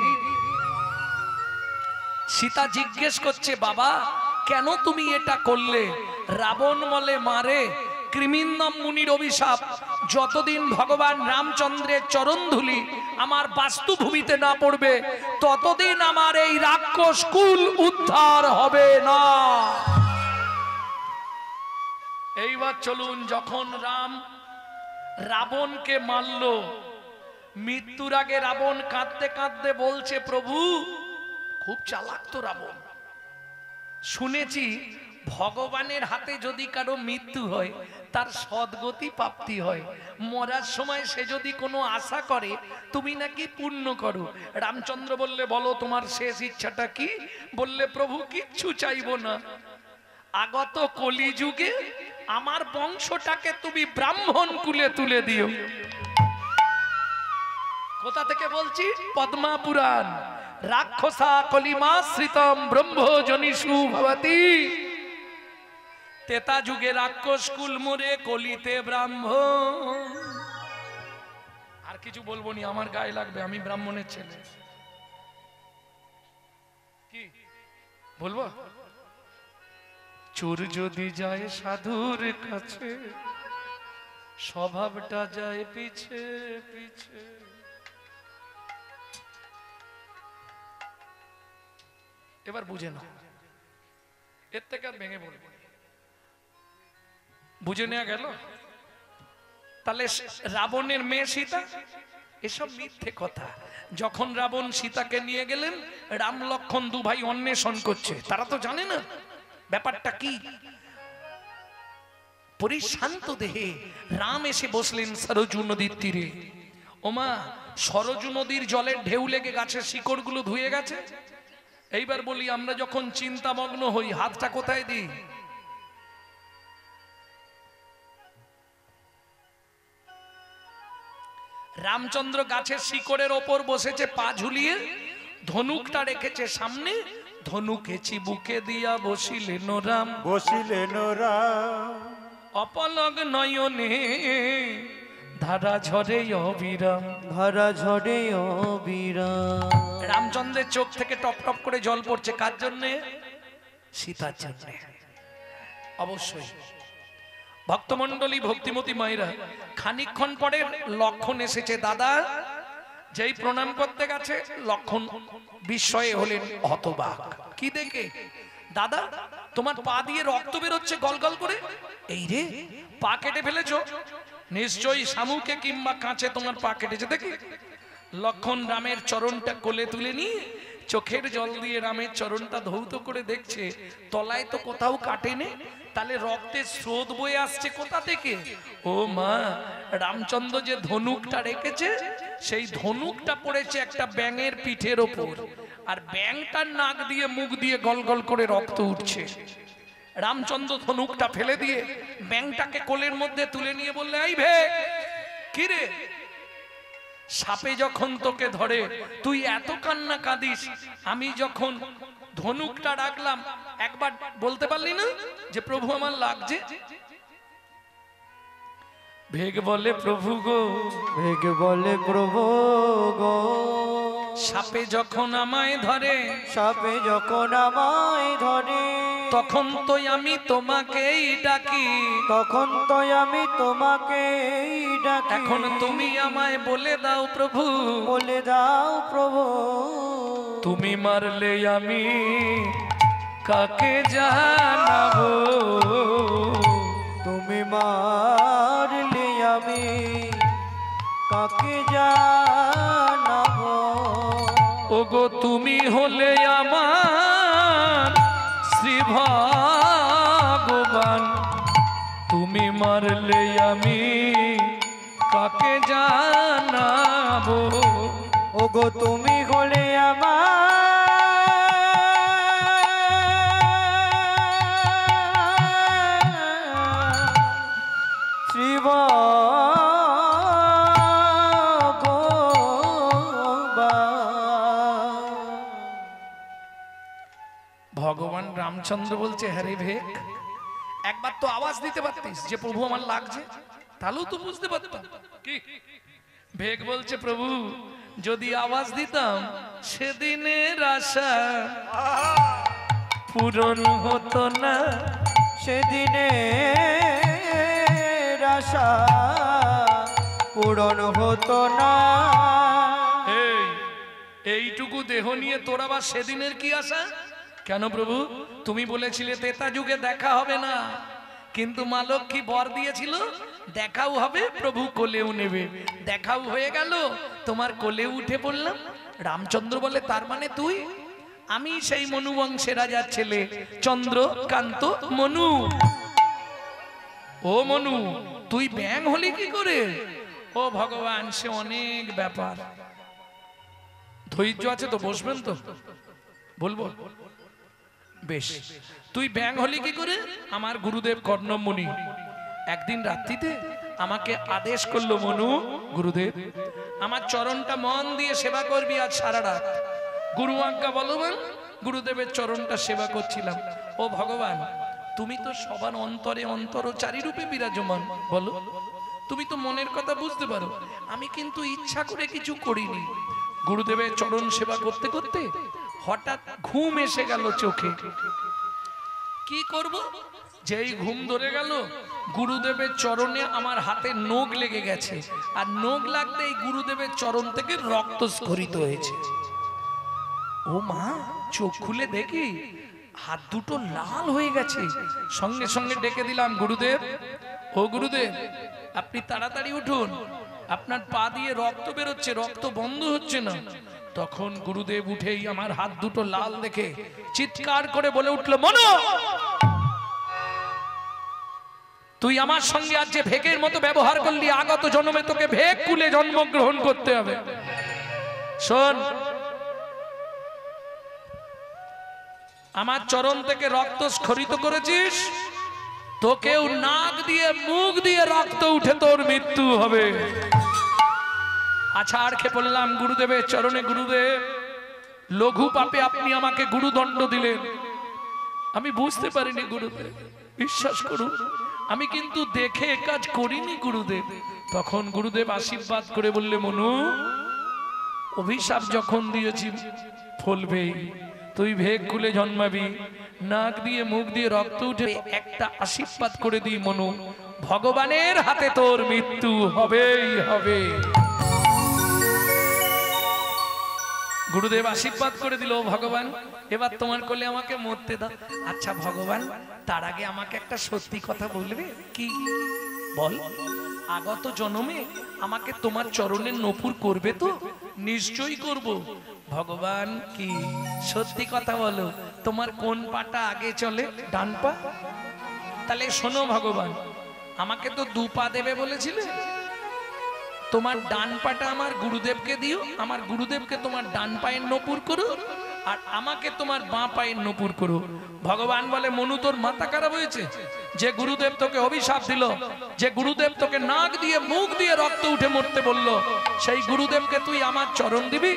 সীতা জিজ্ঞেস করছে, বাবা কেন তুমি এটা করলে? রাবণ বলে, মারে, কৃমিন্দম মুনির অভিশাপ, যতদিন ভগবান রামচন্দ্রের চরণ ধুলি আমার বাস্তুভূমিতে না পড়বে ততদিন আমার এই রাক্ষস কুল উদ্ধার হবে না। এইবার চলুন, যখন রাম রাবণকে মারল, মৃত্যুর আগে রাবণ কাঁদতে কাঁদতে বলছে, প্রভু, খুব চালাক তো রাবণ, শুনেছি ভগবানের হাতে যদি কারো মৃত্যু হয় তার সদ্গতি প্রাপ্তি হয়, মরার সময় সে যদি কোনো আশা করে তুমি নাকি পূর্ণ করো। রামচন্দ্র বললে, বলো তোমার শেষ ইচ্ছাটা কি? বললে, প্রভু কিচ্ছু চাইবো না, আগত কলিযুগে আমার বংশটাকে তুমি ব্রাহ্মণ কুলে তুলে দিও। কোথা থেকে বলছি? পদ্মা পুরাণ। রাক্ষসা কলিমাশ্রিতম ব্রহ্মজনিষু ভবতি। তেতা যুগে রাক্ষস কুল মরে, কলিতে ব্রাহ্মণ। আর কিছু বলবো নি, আমার গায়ে লাগবে, আমি ব্রাহ্মণের ছেলে। কি বলবো? চোর যদি যায় সাধুর কাছে, স্বভাবটা যায় পিছে পিছে। এবার বুঝে না, এর থেকে আর ভেঙে বলবো, বুঝে নেওয়া গেল? তাহলে রাবণের মেয়ে সীতা, এসব মিথ্যে কথা। যখন রাবণ সীতাকে নিয়ে গেলেন, রাম লক্ষ্মণ দু ভাই অন্বেষণ করছে, তারা তো জানে না ব্যাপারটা কি। পরিশান্ত দেহে রাম এসে বসলেন সরজু নদীর তীরে। ওমা, সরজু নদীর জলের ঢেউ লেগে গাছের শিকড়গুলো ধুয়ে গেছে। এইবার বলি, আমরা যখন চিন্তামগ্ন হই হাতটা কোথায় দিই? রামচন্দ্র গাছের শিকড়ের ওপর বসেছে, পা ঝুলিয়ে, ধনুকটা রেখেছে সামনে, ধনুকে চিবুকে দিয়া বসিলেন রাম, বসিলেন রাম। অপলক নয়নে ধারা ঝরে অবিরাম, ধারা ঝরে অবিরাম। রামচন্দ্রের চোখ থেকে টপ টপ করে জল পড়ছে। কার জন্যে? সীতার জন্যে। অবশ্যই ভক্তমণ্ডলী, ভক্তিমতী মায়েরা, খানিকক্ষণ পরে লক্ষণ এসেছে। দাদা যেই প্রণাম করতে গেছে, লক্ষণ বিস্ময়ে হলেন হতবাক। কি দেখে? দাদা তোমার পা দিয়ে রক্ত বেরোচ্ছে গল গল করে, এই রে পা কেটে ফেলেছো, নিশ্চয়ই শামুকে কিংবা কাঁচে তোমার পা কেটেছে। দেখি লক্ষণ রামের চরণটা কোলে তুলে নিয়ে চোখের জল দিয়ে রামের চরণটা ধৌত করে দেখছে তলায় তো কোথাও কাটেনি, তাহলে রক্তের স্রোত বয়ে আসছে কোথা থেকে? ও মা, রামচন্দ্র যে ধনুকটা রেখেছে সেই ধনুকটা পড়েছে একটা ব্যাঙের পিঠের ওপর, আর ব্যাঙটার নাক দিয়ে মুখ দিয়ে গল গল করে রক্ত উঠছে। রামচন্দ্র ধনুকটা ফেলে দিয়ে ব্যাঙটাকে কোলের মধ্যে তুলে নিয়ে বললে, এই ভে কি রে, সাপে যখন তোকে ধরে তুই এত কান্না কাঁদিস, আমি যখন ধনুকটা রাখলাম একবার বলতে পারলি না যে প্রভু আমার লাগছে? ভেগ বলে প্রভু গো, ভেগ বলে প্রভু গো, সাপে যখন আমায় ধরে, সাপে যখন আমায় ধরে, তখন তো আমি তোমাকেই ডাকি, তখন তো আমি তোমাকে ডাকি। এখন তুমি আমায় বলে দাও প্রভু, বলে দাও প্রভু, তুমি মারলে আমি কাকে জানাবো? তুমি মারলে আমি কাকে জানাবো? ওগো তুমি হলে আমার শ্রী ভগবান, তুমি মারলে আমি কাকে জানাবো? ওগো তুমি হলে আমার শ্রী ভগবান রামচন্দ্র বলছে, হ্যাঁ রে ভেক, একবার তো আওয়াজ দিতে পারতিস যে প্রভু আমার লাগছে, তাহলেও তো বুঝতে পারতাম। কি ভেক বলছে, প্রভু যদি আওয়াজ দিতাম সেদিনের আশা পূরণ হতো না, সেদিনের আশা পূরণ হতো না। এইটুকু দেহ নিয়ে তোর আবার সেদিনের কি আশা? কেন প্রভু, তুমি বলেছিলে তেতা যুগে দেখা হবে না, কিন্তু মা লক্ষ্মী বর দিয়েছিল দেখাও হবে, প্রভু কোলেও নেবে, দেখাও হয়ে গেল, তোমার কোলে উঠে পড়লাম। রামচন্দ্র বলে, তার মানে তুই? আমি সেই মনু বংশের রাজার ছেলে চন্দ্রকান্ত মনু। ও মনু, তুই ব্যাঙ হলি কি করে? ও ভগবান, সে অনেক ব্যাপার। ধৈর্য আছে তো? বসবেন তো? বলবো বেশ। তুই ব্যাঙ হলি কি করে? আমার গুরুদেব কর্ণমুনি একদিন রাত্রিতে আমাকে আদেশ করলো, মনু গুরুদেব আমার চরণটা মন দিয়ে সেবা করবি আজ সারা রাত। গুরু আজ্ঞা বলবান, গুরুদেবের চরণটা সেবা করছিলাম। ও ভগবান, তুমি তো সবার অন্তরে অন্তরচারী রূপে বিরাজমান, বলো তুমি তো মনের কথা বুঝতে পারো, আমি কিন্তু ইচ্ছা করে কিছু করিনি। গুরুদেবের চরণ সেবা করতে করতে হঠাৎ ঘুম এসে গেল চোখে। কি করব? যেই ঘুম ধরে গেল, গুরুদেবের চরণে আমার হাতে নখ লেগে গেছে, আর নখ লাগতেই গুরুদেবের চরণ থেকে রক্ত স্খলিত হয়েছে। ও মা, চোখ খুলে দেখি হাত দুটো লাল হয়ে গেছে। সঙ্গে সঙ্গে ডেকে দিলাম, গুরুদেব ও গুরুদেব, আপনি তাড়াতাড়ি উঠুন, আপনার পা দিয়ে রক্ত বেরোচ্ছে, রক্ত বন্ধ হচ্ছে না। তখন গুরুদেব উঠেই আমার হাত দুটো লাল দেখে চিৎকার করে বলে উঠলো, মনো, তুই আমার সঙ্গে আজ যে ভেকের মতো ব্যবহার করলি, আগত জন্মে তোকে ভেক কুলে জন্মগ্রহণ করতে হবে। শোন, আমার চরণ থেকে রক্ত স্খলিত করেছিস, তোকেও নাক দিয়ে মুখ দিয়ে রক্ত উঠে তোর মৃত্যু হবে। আছাড় খেয়ে পড়লাম গুরুদেবের চরণে। গুরুদেব, লঘু পাপে আপনি আমাকে গুরুদণ্ড দিলেন, আমি বুঝতে পারিনি গুরুদেব, বিশ্বাস করুন আমি কিন্তু দেখে কাজ করিনি গুরুদেব। তখন গুরুদেব আশীর্বাদ করে বললে, মনু, অভিশাপ যখন দিয়েছি ফলবেই, তুই ভেক কুলে জন্মাবি, নাক দিয়ে মুখ দিয়ে রক্ত উঠে, একটা আশীর্বাদ করে দিই মনু, ভগবানের হাতে তোর মৃত্যু হবেই হবে। গুরুদেব আশীর্বাদ করে দিল, ভগবান এবার তোমার কোলে আমাকে মরতে দাও। আচ্ছা ভগবান, তার আগে আমাকে একটা সত্যি কথা বলবে? কি বল? আগত জন্মে আমাকে তোমার চরণের নপুর করবে তো? নিশ্চয়ই করব। ভগবান কি সত্যি কথা বলো, তোমার কোন পাটা আগে চলে? ডান পা। তাহলে শোনো ভগবান, আমাকে তো দু পা দেবে বলেছিলে, তোমার ডান পাটা আমার গুরুদেবকে দিও, আমার গুরুদেবকে তোমার ডান পায়ের নপুর করো, আর আমাকে তোমার বাঁ পায়ের নপুর করো। ভগবান বলে, মনু তোর মাথা খারাপ হয়েছে? যে গুরুদেব তোকে অভিশাপ দিল, যে গুরুদেব তোকে নাক দিয়ে মুখ দিয়ে রক্ত উঠে মরতে বলল, সেই গুরুদেবকে তুই আমার চরণ দিবি?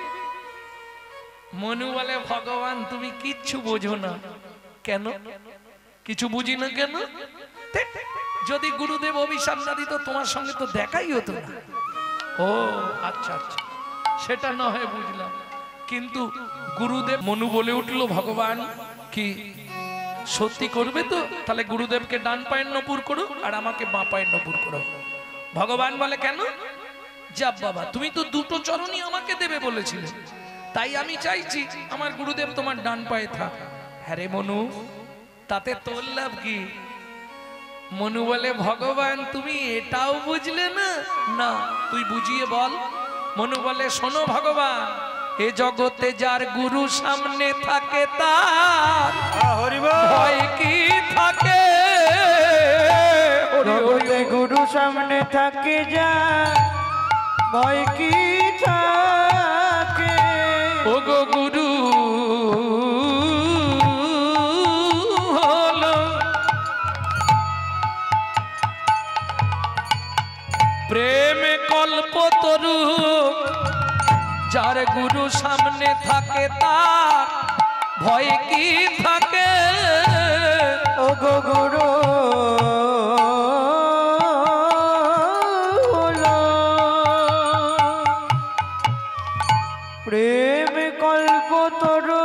মনু বলে, ভগবান তুমি কিচ্ছু বোঝো না। কেন কিছু বুঝি না কেন? যদি গুরুদেব অভিশাপ না দিত তোমার সঙ্গে তো দেখাই হতো না। ও আচ্ছা আচ্ছা, সেটা না হয় বুঝলাম, কিন্তু গুরুদেব, মনু বলে উঠলো, ভগবান কি সত্যি করবে তো? তাহলে গুরুদেবকে ডান পায়ের নপুর করো আর আমাকে বাঁ পায়ের নপুর করো। ভগবান বলে, কেন? যা বাবা, তুমি তো দুটো চরণই আমাকে দেবে বলেছিলে, তাই আমি চাইছি আমার গুরুদেব তোমার ডান পায়ে থাক। হ্যাঁ রে মনু, তাতে তোর লাভ কি? মনু বলে, ভগবান তুমি এটাও বুঝলে না? না, তুই বুঝিয়ে বল। মনু বলে, শোনো ভগবান, এ জগতে যার গুরু সামনে থাকে তার ভয় কি থাকে? জগতে গুরু সামনে থাকে যা ভয় কি থাকে? ও গো গুরু হলো প্রেম কল্পতরু, যার গুরু সামনে থাকে তার ভয় কি থাকে? ও গো গুরু হলো প্রেম কল্পতরু,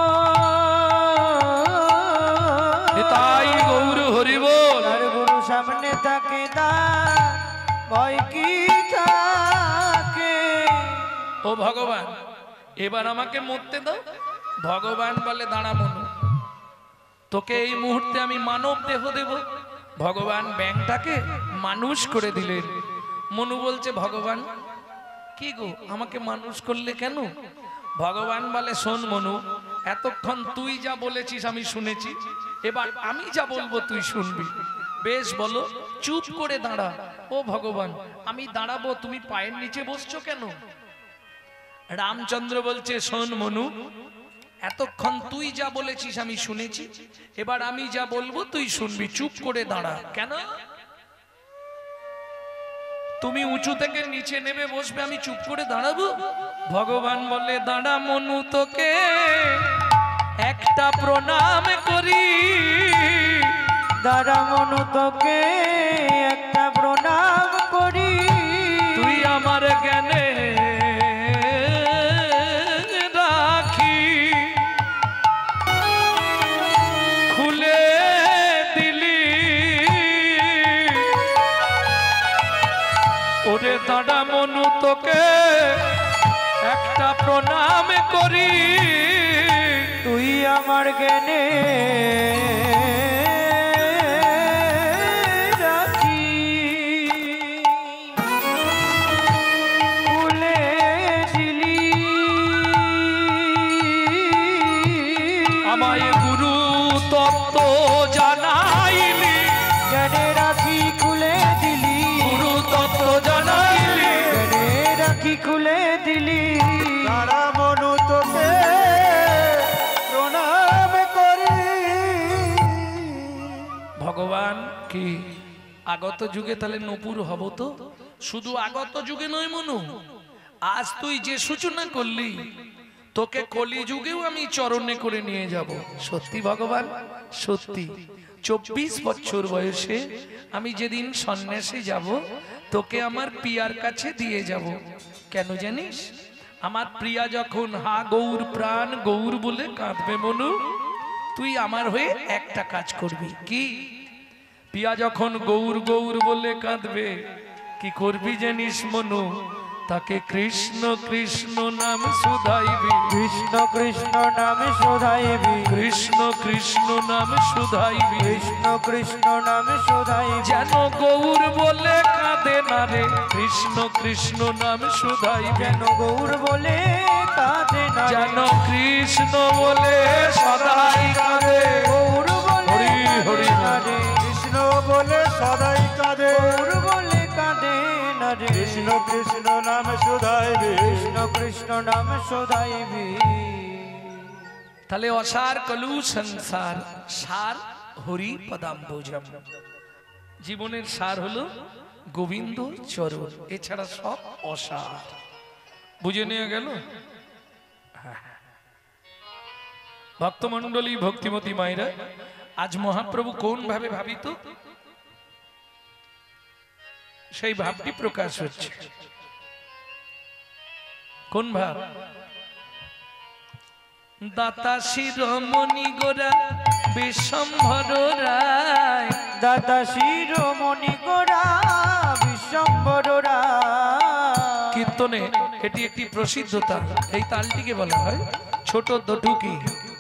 তাই গৌর হরি বল। যার গুরু সামনে থাকে তার ভয় কি থাকে? ও ভগবান, এবার আমাকে মরতে দাও। ভগবান বলে, দাঁড়া মনু, তোকে এই মুহূর্তে আমি মানব দেহ দেব। ভগবান ব্যাংটাকে মানুষ করে দিলেন। মনু বলছে, ভগবান কি গো, আমাকে মানুষ করলে কেন? ভগবান বলে, শোন মনু, এতক্ষণ তুই যা বলেছিস আমি শুনেছি, এবার আমি যা বলবো তুই শুনবি। বেশ বলো, চুপ করে দাঁড়া। ও ভগবান, আমি দাঁড়াবো, তুমি পায়ের নিচে বসছো কেন? রামচন্দ্র বলছে, শোন মনু, এতক্ষণ তুই যা বলেছিস আমি শুনেছি, এবার আমি যা বলবো তুই শুনবি, চুপ করে দাঁড়া। কেন? তুমি উঁচু থেকে নিচে নেমে বসবে, আমি চুপ করে দাঁড়াবো? ভগবান বলে, দাঁড়া মনু, তোকে একটা প্রণাম করি। দাঁড়া মনু, তোকে একটা প্রণাম করি। তুই আমার জ্ঞানে রাখি খুলে দিলি, ওরে দাঁড়া মনু, তোকে একটা প্রণাম করি। তুই আমার জ্ঞানে রাখি খুলে দিলি, আমায় গুরু তত্ত্ব জানাইলি, জ্ঞানে রাখি খুলে দিলি, গুরু তত্ত্ব জানাইলি, জ্ঞানে রাখি খুলে দিলি। তারা মনু তোকে প্রণাম করি। ভগবান কি আগত যুগে তাহলে নপুর হব তো? শুধু আগত যুগে নয় মনু, আজ তুই যে সূচনা করলি, তোকে কলি যুগেও আমি চরণে করে নিয়ে যাব। সত্যি ভগবান, সত্যি 24 বছর বয়সে আমি যেদিন সন্ন্যাসে যাব, তোকে আমার প্রিয়ার কাছে দিয়ে যাব। কেন জানিস? আমার প্রিয়া যখন হা গৌর প্রাণ গৌর বলে কাঁদবে মনু, তুই আমার হয়ে একটা কাজ করবি। কি? প্রিয়া যখন গৌর গৌর বলে কাঁদবে, কি করবি জানিস মনু? তাকে কৃষ্ণ কৃষ্ণ নাম শুধাইবি, কৃষ্ণ কৃষ্ণ নামে শোধাইবি, কৃষ্ণ কৃষ্ণ নাম শুধাইবি, কৃষ্ণ কৃষ্ণ নামে শোধাইবি, যেন গৌর বলে কাঁদে না রে, কৃষ্ণ কৃষ্ণ নাম শুধাইবি, যেন গৌর বলে কাঁদে না রে, যেন কৃষ্ণ বলে সদাই কাঁদে, গৌর বলে হরি হরি কাঁদে, কৃষ্ণ বলে সদাই কাঁদে, গৌর বলে কাঁদে না রে, কৃষ্ণ কৃষ্ণ নামে শুধাইবি, কৃষ্ণ কৃষ্ণ নামে শোধাইবি। তাহলে অসার কলু সংসার, সার হরি পদাম্বুজম। জীবনের সার হলো গোবিন্দ চরণ, এছাড়া সব অসার। বুঝে নিয়ে গেল? ভক্তমণ্ডলী, ভক্তিমতী মায়েরা, আজ মহাপ্রভু কোন ভাবে ভাবিত, সেই ভাবটি প্রকাশ হচ্ছে। কোন ভাব? দাতা শিরোমণি গোরা বিশ্বম্ভর রায়, দাদা শিরোমণি গোরা বিশ্বম্বর রায়। কীর্তনে এটি একটি প্রসিদ্ধ তাল। এই তালটিকে বলা হয় ছোট দটুকি।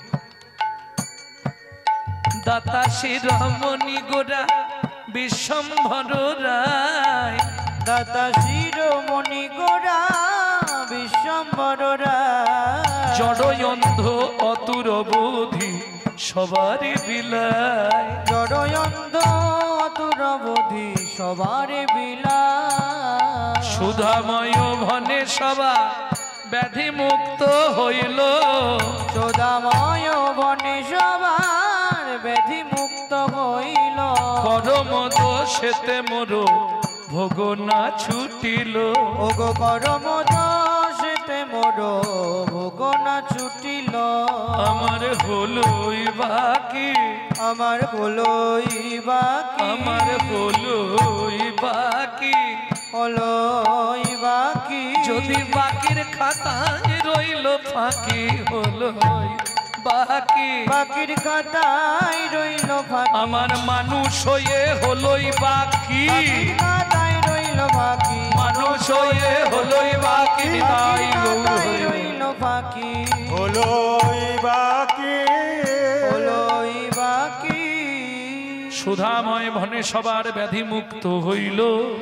দাতা শিরোমণি গোরা বিশ্বম্ভর রায়, দাদা শিরোমণি গোরা বিশ্বম্বর রায়। জড়য়ন্ধ অতুর বোধি সবারে বিলায়, জড়য়ন্ধ অতুরবধি সবারে বিলায়। সুধাময় ভনে সবা ব্যাধি মুক্ত হইল, সদাময় বনে সবার ব্যাধি মুক্ত হইল। করমদ সেতে মোর ভোগ না ছুটিল, ওগো করম দোষেতে মোর ভোগ না ছুটিল। আমার হলোই বাকি, আমার হলোই বাকি, আমার হলোই বাকি, হলোই বাকি। যদি বাকির খাতায় রইল ফাঁকি, হলোই বাকি, বাকির খাতায় রইল ফাঁকি, আমার মানুষ হয়ে হলোই বাকি, বাকির খাতায় রইল ফাঁকি, মানুষ হয়ে হলোই বাকি, তাই বাকির গৌর খাতায় হইল। রইল ফাঁকি, হলোই বাকি, হলোই বাকি। সুধাময় ভনে সবার ব্যাধি মুক্ত হইল,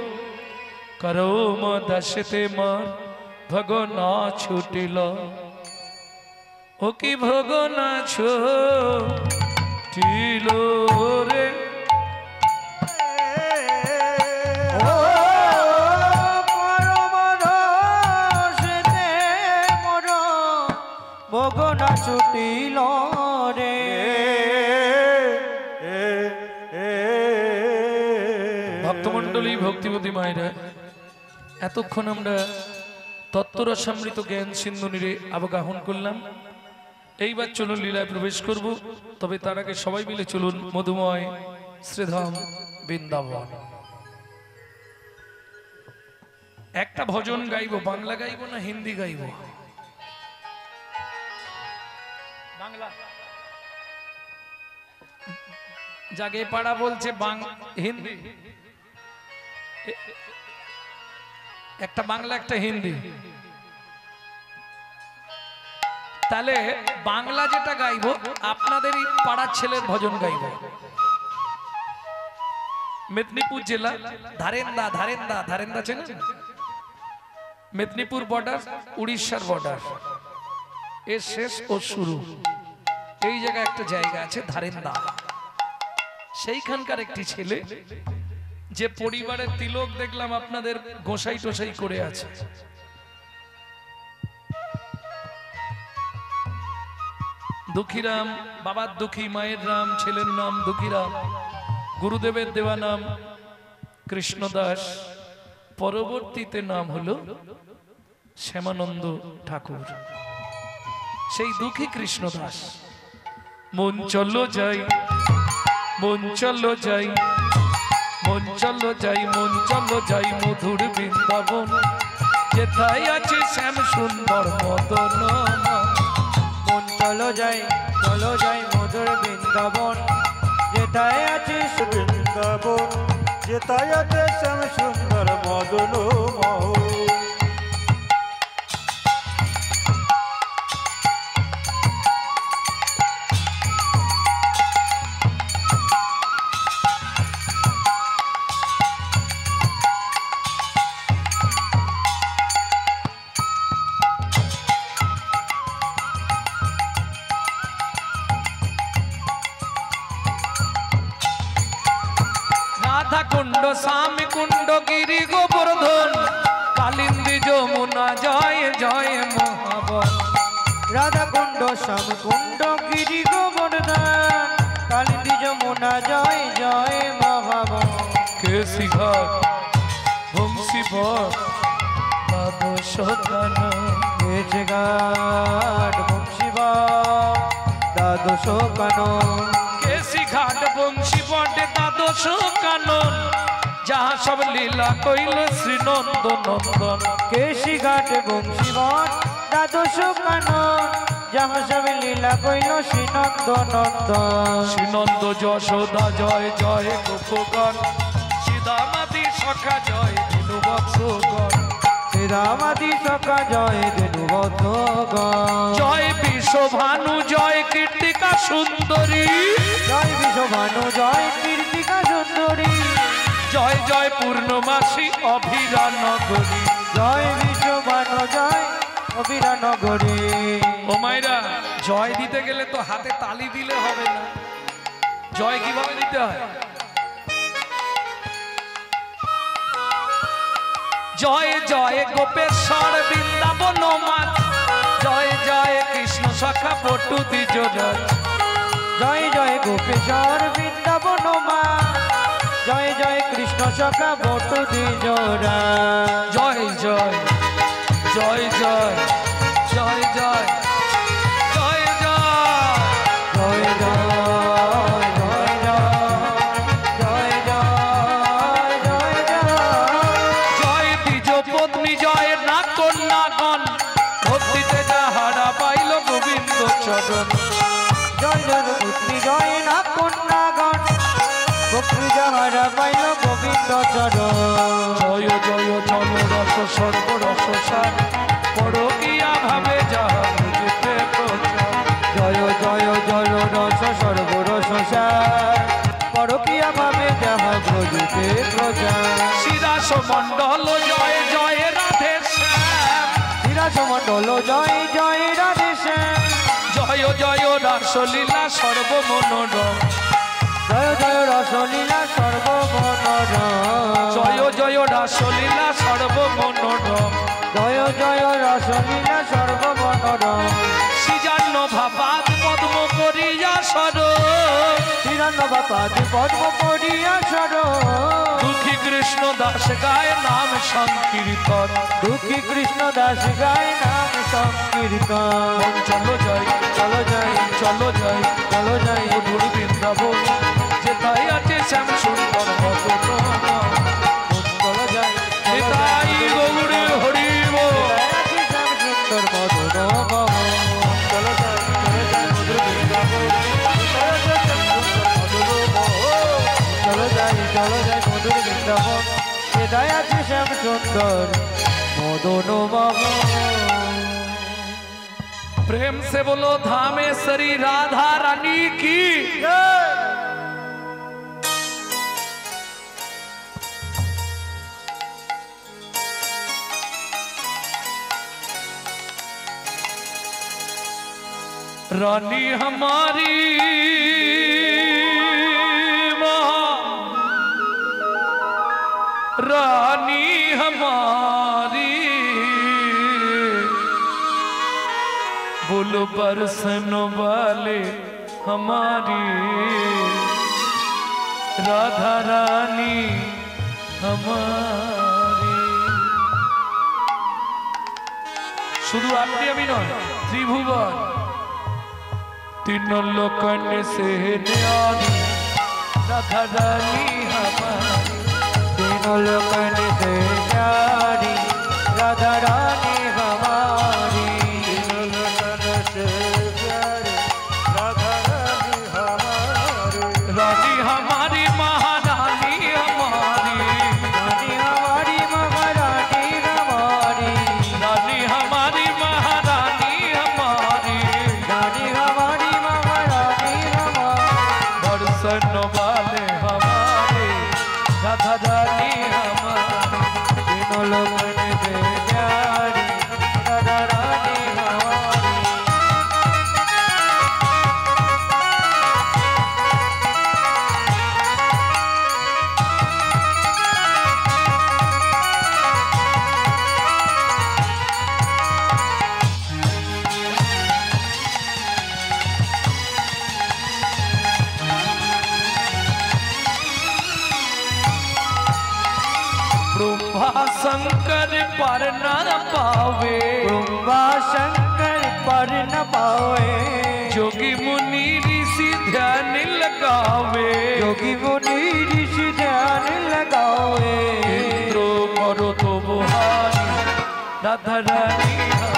করম দশতে মার ভগ না ছুটিল, ও কি ভগ না ছুটিল রে। ও পরম রসেতে মোর ভোগ না ছুটিল রে। ভক্তমণ্ডলী, ভক্তিমতী মায়েরা, এতক্ষণ আমরা তত্ত্বরসামৃত জ্ঞান সিন্ধু নীরে অবগাহন করলাম। এইবার চলুন লীলায় প্রবেশ করব। তবে তার আগে সবাই মিলে চলুন মধুময় শ্রীধাম বৃন্দাবন। একটা ভজন গাইব, বাংলা গাইব না হিন্দি গাইব? বাংলা। জাগে পাড়া বলছে হিন্দি, একটা বাংলা একটা হিন্দি। তাহলে বাংলা যেটা গাইব আপনাদেরই পাড়ার ছেলের ভজন গাইব। মেদিনীপুর জেলা ধারেন্দা, ধারেন্দা, ধারেন্দা চেনেন? মেদিনীপুর বর্ডার, উড়িষ্যার বর্ডার, এর শেষ ও শুরু এই জায়গায় একটা জায়গা আছে ধারেন্দা। সেইখানকার একটি ছেলে, যে পরিবারের তিলক দেখলাম আপনাদের গোসাই টোসাই করে আছে, দুঃখীরাম, বাবার দুঃখী, মায়ের রাম, ছেলের নাম দুঃখীরাম, গুরুদেবের দেওয়া নাম কৃষ্ণদাস, পরবর্তীতে নাম হলো শ্যামানন্দ ঠাকুর। সেই দুঃখী কৃষ্ণদাস মন চলো যাই, মন চলো যাই, মন চলো যাই, মন চলো যাই মধুর বৃন্দাবন, যেথায় আছে শ্যাম সুন্দর মদন। মন চলো যাই, চলো যাই মধুর বৃন্দাবন, যেটায় আছে বৃন্দাবন, যেতায়াতে শ্যাম সুন্দর মদন মোহন। গিরি গোবর্ধন কালিন্দী যমুনা জয় জয় মহাবন রাধা কুণ্ড শ্যাম কুণ্ড গিরি গোবর্ধন কালিন্দী যমুনা জয় জয় মহাবন কেশি ঘাট বংশী ভট দ্বাদশ কানন কেশি ঘাট বংশী ভট দ্বাদশ কানন কেশি ঘাট বংশী ভটে দ্বাদশ কানন যাহা সব লীলা কইল শ্রী নন্দ নন্দন কেশি ঘাট বংশী ভট দ্বাদশ কানন যাহা সব লীলা কইল শ্রী নন্দ নন্দন শ্রী নন্দ যশোদা জয় জয় গোপগণ সীতামাতি সখা জয় ধনু বৎসগণ শ্রীরামাদি সখা জয় ধনুবদ্ধগণ জয় বিশ্বভানু জয় কীর্তিকা সুন্দরী জয় বিশ্বভানু জয় কীর্তিকা সুন্দরী জয় জয় পূর্ণমাসী অভিরা নগরী জয় বিশ্বভানু জয় অবিরা নগরী ও মায়েরা জয় দিতে গেলে তো হাতে তালি দিলে হবে না জয় কিভাবে দিতে হয় জয় জয় গোপেশ্বর বৃন্দাবন মাত জয় জয় কৃষ্ণ সখা পটু দ্বিজরাজ জয় জয় গোপেশ্বর বৃন্দাবন মা জয় জয় কৃষ্ণ সখা বটু দ্বিজরা জয় জয় জয় জয় জয় জয় জয় জয় জয় জয় জয় জয় জয় জয় জয় জয় দ্বিজ পত্নী জয় না কন্যাগণ ভক্তিতে যাহারা পাইল গোবিন্দ চরণ জয় জয় পুত্রী জয় না কন্যাগণ ভক্তি যাহারা পাইল গোবিন্দ চরণ জয় জয় জল রস সর্বরস সার পরকিয়া ভাবে যাহা বুঝিতে প্রচার জয় জয় জল রস সর্বরস সার পরকিয়া ভাবে যাহা ব্রজিতে প্রচার শিরাস মণ্ডল জয় জয় রাধে শ্যাম বিরাজ মণ্ডল জয় জয় রাধে শ্যাম জয় জয় রাসলীলা সর্বমনোরম জয় জয় রসলীলা সর্বমনোরম জয় জয় রাসলীলা সর্বমনোরম জয় জয় রসলীলা সর্বমনোরম সিজান্ন ভাবাত পদ্ম করিয়া সর হিরণ্যবাপাদ পদ্ম পড়িয়া সর দুঃখী কৃষ্ণ দাস গায় নাম সংকীর্তন দুঃখী কৃষ্ণ দাস গায় নাম সংকীর্তন চলো জয় চলো যাই চলো জয় চলো যাই মধুর বৃন্দাবন যেতাই আছে শ্যাম সুন্দর ভগবান চলো যাই নিতাই গৌরে হরিব শ্যাম সুন্দর মধুর চলো যাই মধুর বৃন্দাবন চলো যাই মধুর বৃন্দাবন সেটাই আছে শ্যাম সুন্দর মদন प्रेम से बोलो धामेश्वरी राधा रानी की रानी हमारी रानी हमारी बोलो बरसन वाले हमारी राधा रानी हमारी शुद्ध आपनी अभी नय त्रिभुवन तीनों लोकन से न्यारी राधा रानी हमारी तीनों लोकन से प्यारी राधा रानी हमारी तीनों लोकन से प्यारी राधा रानी हमारी रानी हमारी महारानी हमारी रानी हमारी महारानी हमारी रानी हमारी महारानी हमारी रानी हमारी महारानी हमारी दर्शन वाले हमारे राधा रानी हमारी ब्रह्मा शंकर पर न पावे, ब्रह्मा शंकर पर न पावे, जोगी मुनि ऋषि ध्यान लगावे, योगी मुनि ऋषि ध्यान लगावे। इंद्रो करो तो बुहारी राधा रानी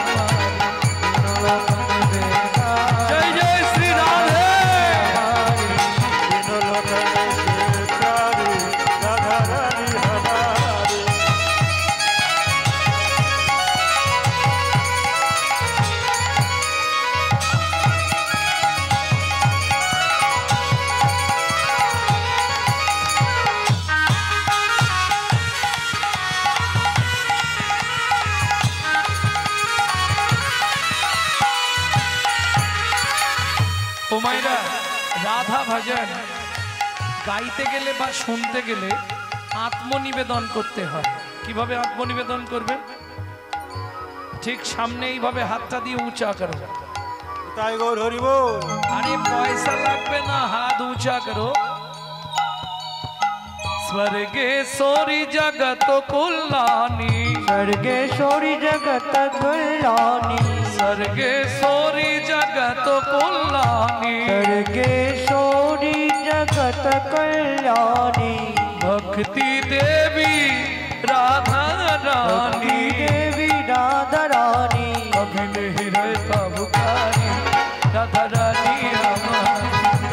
हमारी। जय जय श्री राधे। तीनों लोकन के प्यारी राधा रानी हमारी। ও মাইরা, রাধা ভজন গাইতে গেলে বা শুনতে গেলে আত্মনিবেদন করতে হয়। কিভাবে আত্মনিবেদন করবেন? ঠিক সামনে এইভাবে হাতটা দিয়ে উঁচা করো। তাই গৌর হরি বল। আরে পয়সা লাগবে না, হাত উঁচা করো। स्वर्गेश्वरी जगत कल्याणी, स्वर्गेश्वरी जगत कल्याणी, स्वर्गेश्वरी जगत कल्याणी, स्वर्गेश्वरी जगत कल्याणी, भक्ति देवी राधा रानी, देवी राधा रानी, अभिन हृदय तबकारी राधा रानी हमारी।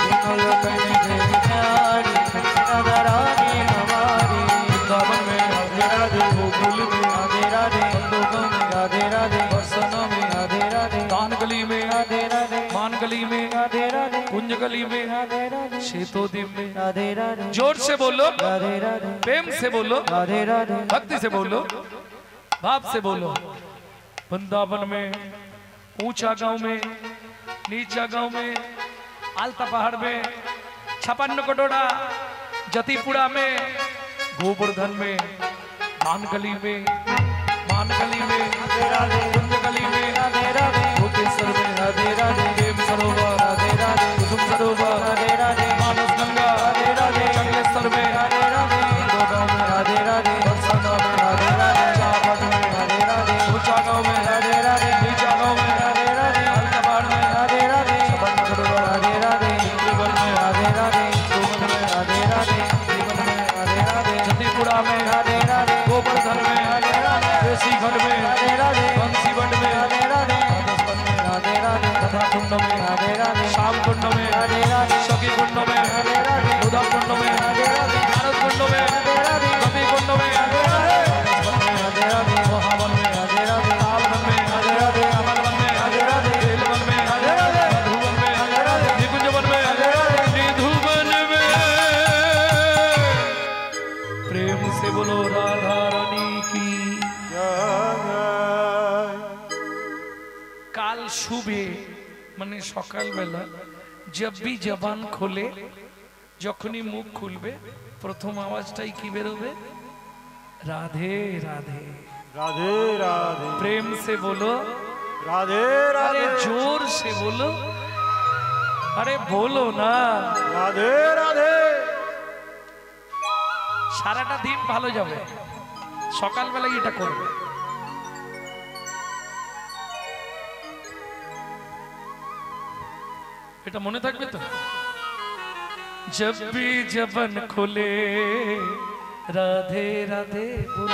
राधा रानी हमारी। वृंदावन में राधे राधे, गोकुल में राधे राधे, गोलोक में राधे राधे, बरसाना में राधे राधे, दान गली में राधे राधे, मान गली में राधे राधे, कुंज गली में राधे राधे, शेतोदीप में। राधे राधे, जोर से बोलो, राधे राधे, प्रेम से बोलो, राधे राधे, भक्ति से बोलो, भाव से बोलो। वृंदावन में, ऊंचा गांव में, नीचा गांव में, आलता पहाड़ में, 56 कटोरा, जतीपुरा में, गोवर्धन में, मान गली में, कुंज गली में, राधे राधे, भूतेश्वर में, राधे राधे, प्रेम सरोवर, राधे राधे, कुसुम सरोवर, राधे राधे, मानस गंगा, राधे राधे, जंगलेश्वर में, राधे राधे, गोगांव में, राधे राधे, बरसाना में, राधे राधे, चावट में, राधे राधे, ऊंचा गांव में, राधे राधे, नीचा गांव में, राधे राधे, आलता पहाड़ में, राधे राधे, छप्पन कटोरा, राधे राधे, इंद्रवल में, राधे राधे, गोमन में, राधे राधे, जीवन में, राधे राधे, जतीपुरा में, राधे राधे, गोवर्धन में, राधे राधे, देसीगढ़ में, राधे राधे, बंसीगढ़ में, राधे राधे, राजस्थान में, राधे राधे, कथा कुंड में, राधे राधे, श्याम कुंड में, राधे राधे, सखी कुंड में, राधे राधे, उदा कुंड में, राधे राधे, नारद कुंड में, राधे राधे, कपि कुंड में, राधे राधे, राजस्थान में, राधे राधे, महावन में, राधे राधे, तालवन में, राधे राधे, अमरवन में, राधे राधे, बेलवन में, राधे राधे, मधुवन में, राधे राधे, निकुंजवन में, राधे राधे, निधुवन में। प्रेम से बोलो राधा रानी की। কাল শুভে মানে সকালবেলা जब भी जबान खोले, যখনই মুখ খুলবে প্রথম আওয়াজটাই কি বেরোবে? राधे राधे। राधे राधे, प्रेम से बोलो, राधे अरे राधे, जोर से बोलो, अरे बोलो ना। राधे राधे। সারাটা দিন ভালো যাবে, সকালবেলায় এটা করবে। এটা মনে থাকবে তো? जब भी जबन खोले राधे राधे बोले,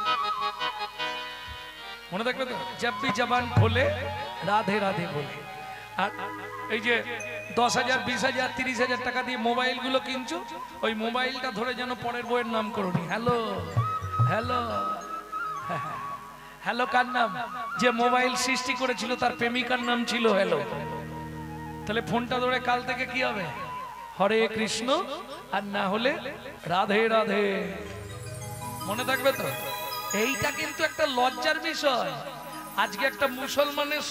মনে থাকবে তো? जब भी जबान खोले राधे राधे बोले। আর এই যে 10,000 20,000 30,000 টাকা দিয়ে মোবাইল গুলো কিনছো, ওই মোবাইলটা ধরে যেন পরের বইয়ের নাম করোনি। হ্যালো হ্যালো হ্যালো কার নাম? যে মোবাইল সৃষ্টি করেছিল তার প্রেমিকার নাম ছিল হ্যালো। তাহলে ফোনটা ধরে কাল থেকে কি হবে? হরে কৃষ্ণ, আর না হলে রাধে রাধে। মনে থাকবে তো? এইটা কিন্তু একটা লজ্জার বিষয়। আজকে একটা মুসলমানের